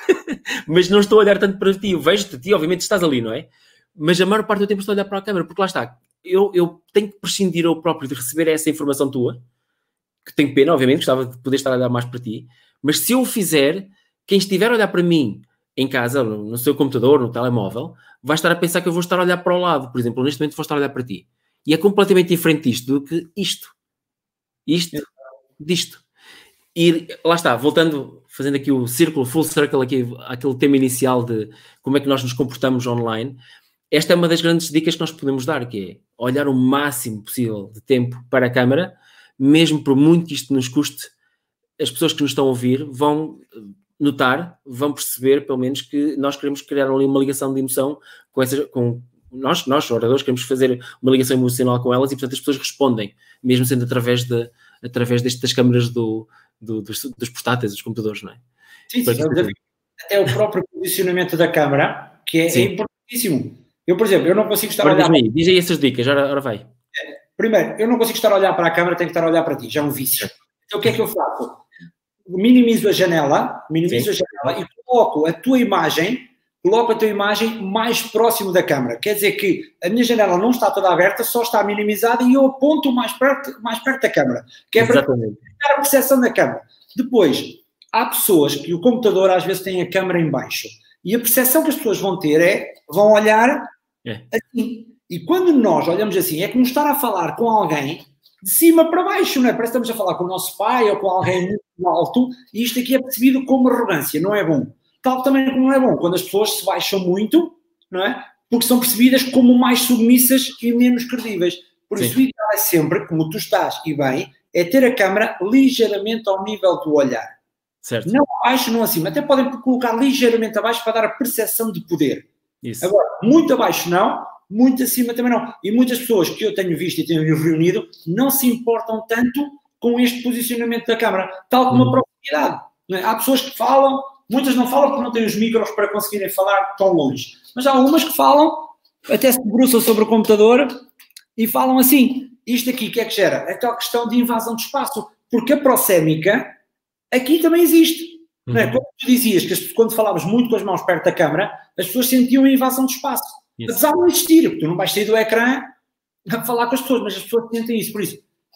mas não estou a olhar tanto para ti. Eu vejo-te a ti, obviamente estás ali, não é? Mas a maior parte do tempo estou a olhar para a câmara, porque lá está. Eu, eu tenho que prescindir eu próprio de receber essa informação tua, que tenho pena, obviamente, gostava de poder estar a olhar mais para ti, mas se eu o fizer, quem estiver a olhar para mim em casa, no, no seu computador, no telemóvel, vai estar a pensar que eu vou estar a olhar para o lado. Por exemplo, neste momento vou estar a olhar para ti. E é completamente diferente isto do que isto. Isto, disto. E lá está, voltando, fazendo aqui o círculo, full circle, aqui, aquele tema inicial de como é que nós nos comportamos online, esta é uma das grandes dicas que nós podemos dar, que é olhar o máximo possível de tempo para a câmara, mesmo por muito que isto nos custe, as pessoas que nos estão a ouvir vão notar, vão perceber, pelo menos, que nós queremos criar ali uma ligação de emoção com essas, com nós, nós, oradores, queremos fazer uma ligação emocional com elas e, portanto, as pessoas respondem, mesmo sendo através, de, através deste, das câmaras do, do, dos, dos portáteis, dos computadores, não é? Sim, sim, até o próprio posicionamento da câmara, que é, é importantíssimo. Eu, por exemplo, eu não consigo estar Agora, a olhar... Diz aí, diz aí essas dicas, ora, ora vai. Primeiro, eu não consigo estar a olhar para a câmara, tenho que estar a olhar para ti, já é um vício. Então, o que é que eu faço? Minimizo a janela, minimizo Sim. a janela e coloco a tua imagem, coloco a tua imagem mais próximo da câmara. Quer dizer que a minha janela não está toda aberta, só está minimizada e eu aponto mais perto, mais perto da câmara. Que é Exatamente. Para a percepção da câmara. Depois, há pessoas que o computador às vezes tem a câmara em baixo e a percepção que as pessoas vão ter é, vão olhar é. assim. E quando nós olhamos assim, é como estar a falar com alguém de cima para baixo, não é? Parece que estamos a falar com o nosso pai ou com alguém muito alto e isto aqui é percebido como arrogância, não é bom. Tal também como não é bom, quando as pessoas se baixam muito, não é? Porque são percebidas como mais submissas e menos credíveis. Por Sim. isso, o ideal é sempre, como tu estás e bem, é ter a câmara ligeiramente ao nível do olhar. Certo. Não abaixo, não acima. Até podem colocar ligeiramente abaixo para dar a percepção de poder. Isso. Agora, muito abaixo não, muito acima também não. E muitas pessoas que eu tenho visto e tenho reunido não se importam tanto com este posicionamento da câmara, tal como hum. a proximidade. Não é? Há pessoas que falam, muitas não falam porque não têm os micros para conseguirem falar tão longe. Mas há algumas que falam, até se debruçam sobre o computador e falam assim. Isto aqui, o que é que gera? É aquela questão de invasão de espaço. Porque a proxémica aqui também existe. Uhum. Não é? Como tu dizias, que as, quando falavas muito com as mãos perto da câmara, as pessoas sentiam a invasão de espaço. Isso. Apesar de não existir, porque tu não vais sair do ecrã a falar com as pessoas, mas as pessoas sentem isso. Por isso,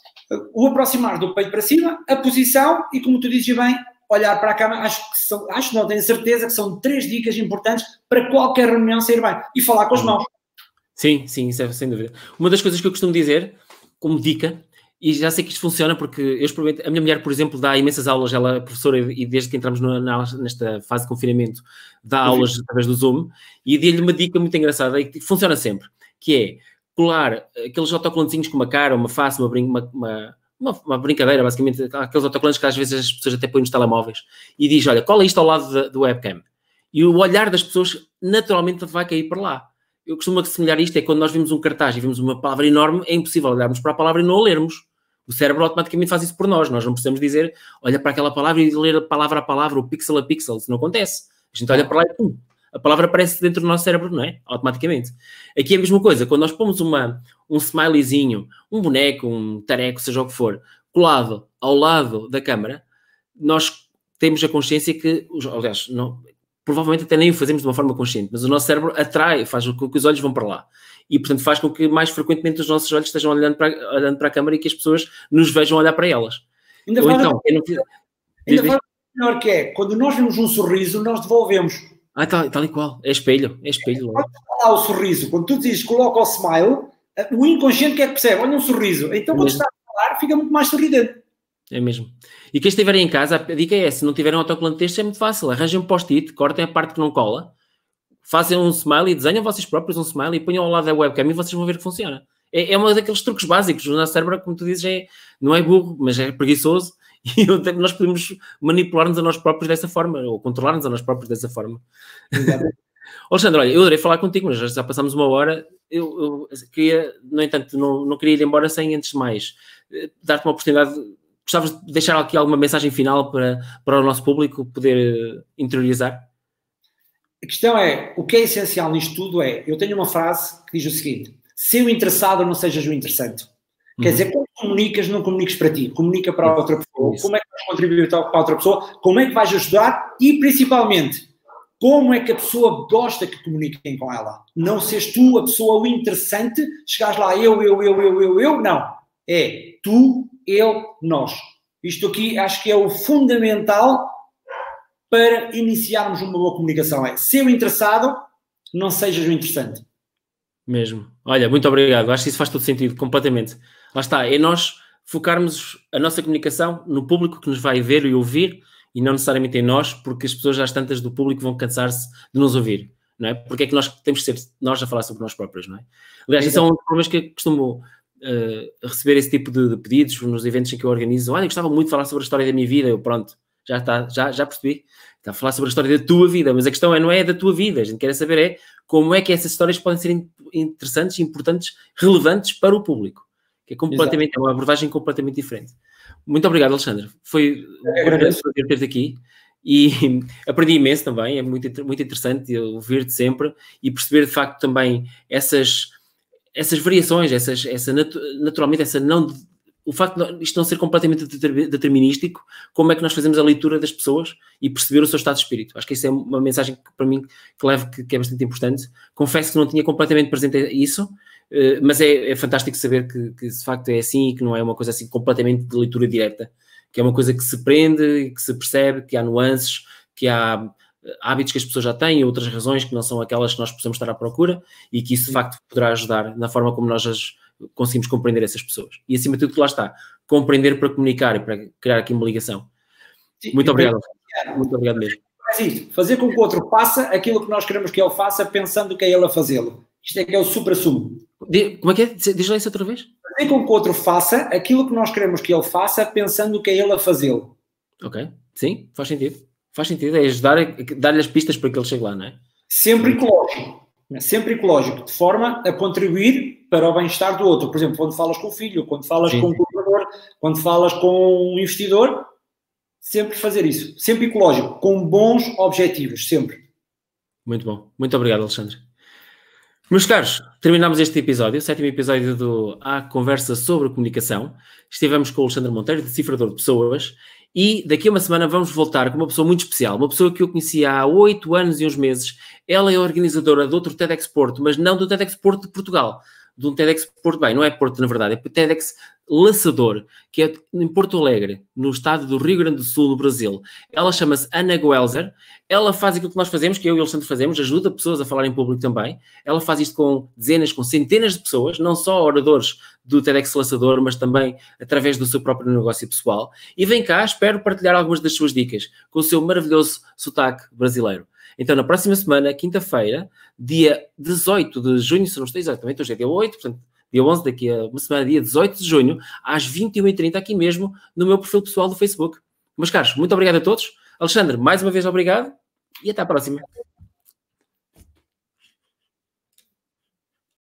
o aproximar do peito para cima, a posição e, como tu dizes bem, olhar para a câmera. Acho que são, acho não, tenho certeza que são três dicas importantes para qualquer reunião sair bem. E falar com as mãos. Sim, sim, isso é sem dúvida. Uma das coisas que eu costumo dizer, como dica, e já sei que isto funciona porque eu experimento, a minha mulher, por exemplo, dá imensas aulas, ela é professora e desde que entramos no, na, nesta fase de confinamento, dá aulas através do Zoom, e dei-lhe uma dica muito engraçada e que funciona sempre, que é colar aqueles autocolantezinhos com uma cara, uma face, uma, brin uma, uma, uma, uma brincadeira, basicamente, aqueles autocolantes que às vezes as pessoas até põem nos telemóveis, e diz, olha, cola isto ao lado da, do webcam. E o olhar das pessoas naturalmente vai cair para lá. Eu costumo assemelhar isto, é quando nós vimos um cartaz e vimos uma palavra enorme, é impossível olharmos para a palavra e não a lermos. O cérebro automaticamente faz isso por nós. Nós não precisamos dizer, olha para aquela palavra e ler palavra a palavra, ou pixel a pixel. Isso não acontece. A gente olha para lá e pum, a palavra aparece dentro do nosso cérebro, não é? Automaticamente. Aqui é a mesma coisa. Quando nós pomos uma, um smileyzinho, um boneco, um tareco, seja o que for, colado ao lado da câmara, nós temos a consciência que, aliás, não, provavelmente até nem o fazemos de uma forma consciente, mas o nosso cérebro atrai, faz com que os olhos vão para lá. E, portanto, faz com que mais frequentemente os nossos olhos estejam olhando para, olhando para a câmara e que as pessoas nos vejam olhar para elas. Ainda Ou faz, então, eu não... ainda faz melhor que é, quando nós vemos um sorriso, nós devolvemos. Ah, tal, tal e qual. É espelho, é espelho. Quando está lá o sorriso, quando tu dizes coloca o smile, o inconsciente que é que percebe? Olha um sorriso. Então, quando está a falar, fica muito mais sorridente. É mesmo. E quem estiverem em casa, a dica é, se não tiverem um autocolante deste, é muito fácil. Arranjem um post-it, cortem a parte que não cola, fazem um smile, desenham vocês próprios um smile e ponham ao lado da webcam e vocês vão ver que funciona. É, é um daqueles truques básicos. O nosso cérebro, como tu dizes, é, não é burro, mas é preguiçoso e nós podemos manipular-nos a nós próprios dessa forma ou controlar-nos a nós próprios dessa forma. Alexandre, olha, eu adorei falar contigo, mas já passámos uma hora. Eu, eu queria, no entanto, não, não queria ir embora sem, antes de mais, dar-te uma oportunidade. Gostavas de deixar aqui alguma mensagem final para, para o nosso público poder interiorizar? A questão é, o que é essencial nisto tudo é, eu tenho uma frase que diz o seguinte, se o interessado não sejas o interessante. Uhum. Quer dizer, quando comunicas, não comuniques para ti, comunica para a outra pessoa. Isso. Como é que vais contribuir para a outra pessoa, como é que vais ajudar e, principalmente, como é que a pessoa gosta que comuniquem com ela. Não seres tu a pessoa o interessante, chegares lá, eu, eu, eu, eu, eu, eu, não. É tu, eu, nós. Isto aqui acho que é o fundamental para iniciarmos uma boa comunicação. É ser o interessado, não sejas o interessante. Mesmo. Olha, muito obrigado. Acho que isso faz todo sentido, completamente. Lá está, é nós focarmos a nossa comunicação no público que nos vai ver e ouvir e não necessariamente em nós, porque as pessoas às tantas do público vão cansar-se de nos ouvir, não é? Porque é que nós temos que ser nós a falar sobre nós próprios, não é? Aliás, isso é um dos problemas que eu costumo uh, receber esse tipo de, de pedidos nos eventos em que eu organizo. Olha, eu gostava muito de falar sobre a história da minha vida. Eu, pronto, já está, já, já percebi. Está a falar sobre a história da tua vida, mas a questão é, não é da tua vida. A gente quer saber é como é que essas histórias podem ser interessantes, importantes, relevantes para o público. Que é completamente, Exato. É uma abordagem completamente diferente. Muito obrigado, Alexandre. Foi um grande prazer ter-te aqui e aprendi imenso também. É muito, muito interessante ouvir-te sempre e perceber, de facto, também essas, essas variações, essas, essa natu naturalmente, essa não... O facto de isto não ser completamente determinístico, como é que nós fazemos a leitura das pessoas e perceber o seu estado de espírito. Acho que isso é uma mensagem que, para mim, que levo, que, que é bastante importante. Confesso que não tinha completamente presente isso, mas é, é fantástico saber que, que, de facto, é assim e que não é uma coisa assim completamente de leitura direta, que é uma coisa que se prende, que se percebe, que há nuances, que há hábitos que as pessoas já têm e outras razões que não são aquelas que nós possamos estar à procura e que isso, de facto, poderá ajudar na forma como nós as conseguimos compreender essas pessoas. E, acima de tudo, lá está, compreender para comunicar e para criar aqui uma ligação. Sim, muito obrigado. Muito obrigado mesmo. Sim, fazer com que o outro faça aquilo que nós queremos que ele faça, pensando que é ele a fazê-lo. Isto é que é o supra-sumo. Como é que é? Diz lá isso outra vez. Fazer com que o outro faça aquilo que nós queremos que ele faça, pensando que é ele a fazê-lo. Ok, sim, faz sentido. Faz sentido, é ajudar, dar-lhe as pistas para que ele chegue lá, não é? Sempre ecológico. Sempre ecológico, de forma a contribuir para o bem-estar do outro. Por exemplo, quando falas com o filho, quando falas Sim. com um colaborador, quando falas com um investidor, sempre fazer isso. Sempre ecológico, com bons objetivos, sempre. Muito bom. Muito obrigado, Alexandre. Meus caros, terminamos este episódio, o sétimo episódio do A Conversa sobre Comunicação. Estivemos com o Alexandre Monteiro, decifrador de pessoas, e daqui a uma semana vamos voltar com uma pessoa muito especial, uma pessoa que eu conheci há oito anos e uns meses. Ela é organizadora de outro TEDx Porto, mas não do TEDx Porto de Portugal, de um TEDx Porto, bem, não é Porto na verdade, é TEDx Laçador, que é em Porto Alegre, no estado do Rio Grande do Sul, no Brasil. Ela chama-se Ana Guelzer, ela faz aquilo que nós fazemos, que eu e o Alexandre fazemos, ajuda pessoas a falar em público também. Ela faz isto com dezenas, com centenas de pessoas, não só oradores do TEDx Laçador, mas também através do seu próprio negócio pessoal. E vem cá, espero partilhar algumas das suas dicas com o seu maravilhoso sotaque brasileiro. Então, na próxima semana, quinta-feira, dia dezoito de junho, se não estou exatamente, hoje é dia oito, portanto, dia onze, daqui a uma semana, dia dezoito de junho, às vinte e uma e trinta, aqui mesmo, no meu perfil pessoal do Facebook. Meus caros, muito obrigado a todos. Alexandre, mais uma vez obrigado e até à próxima.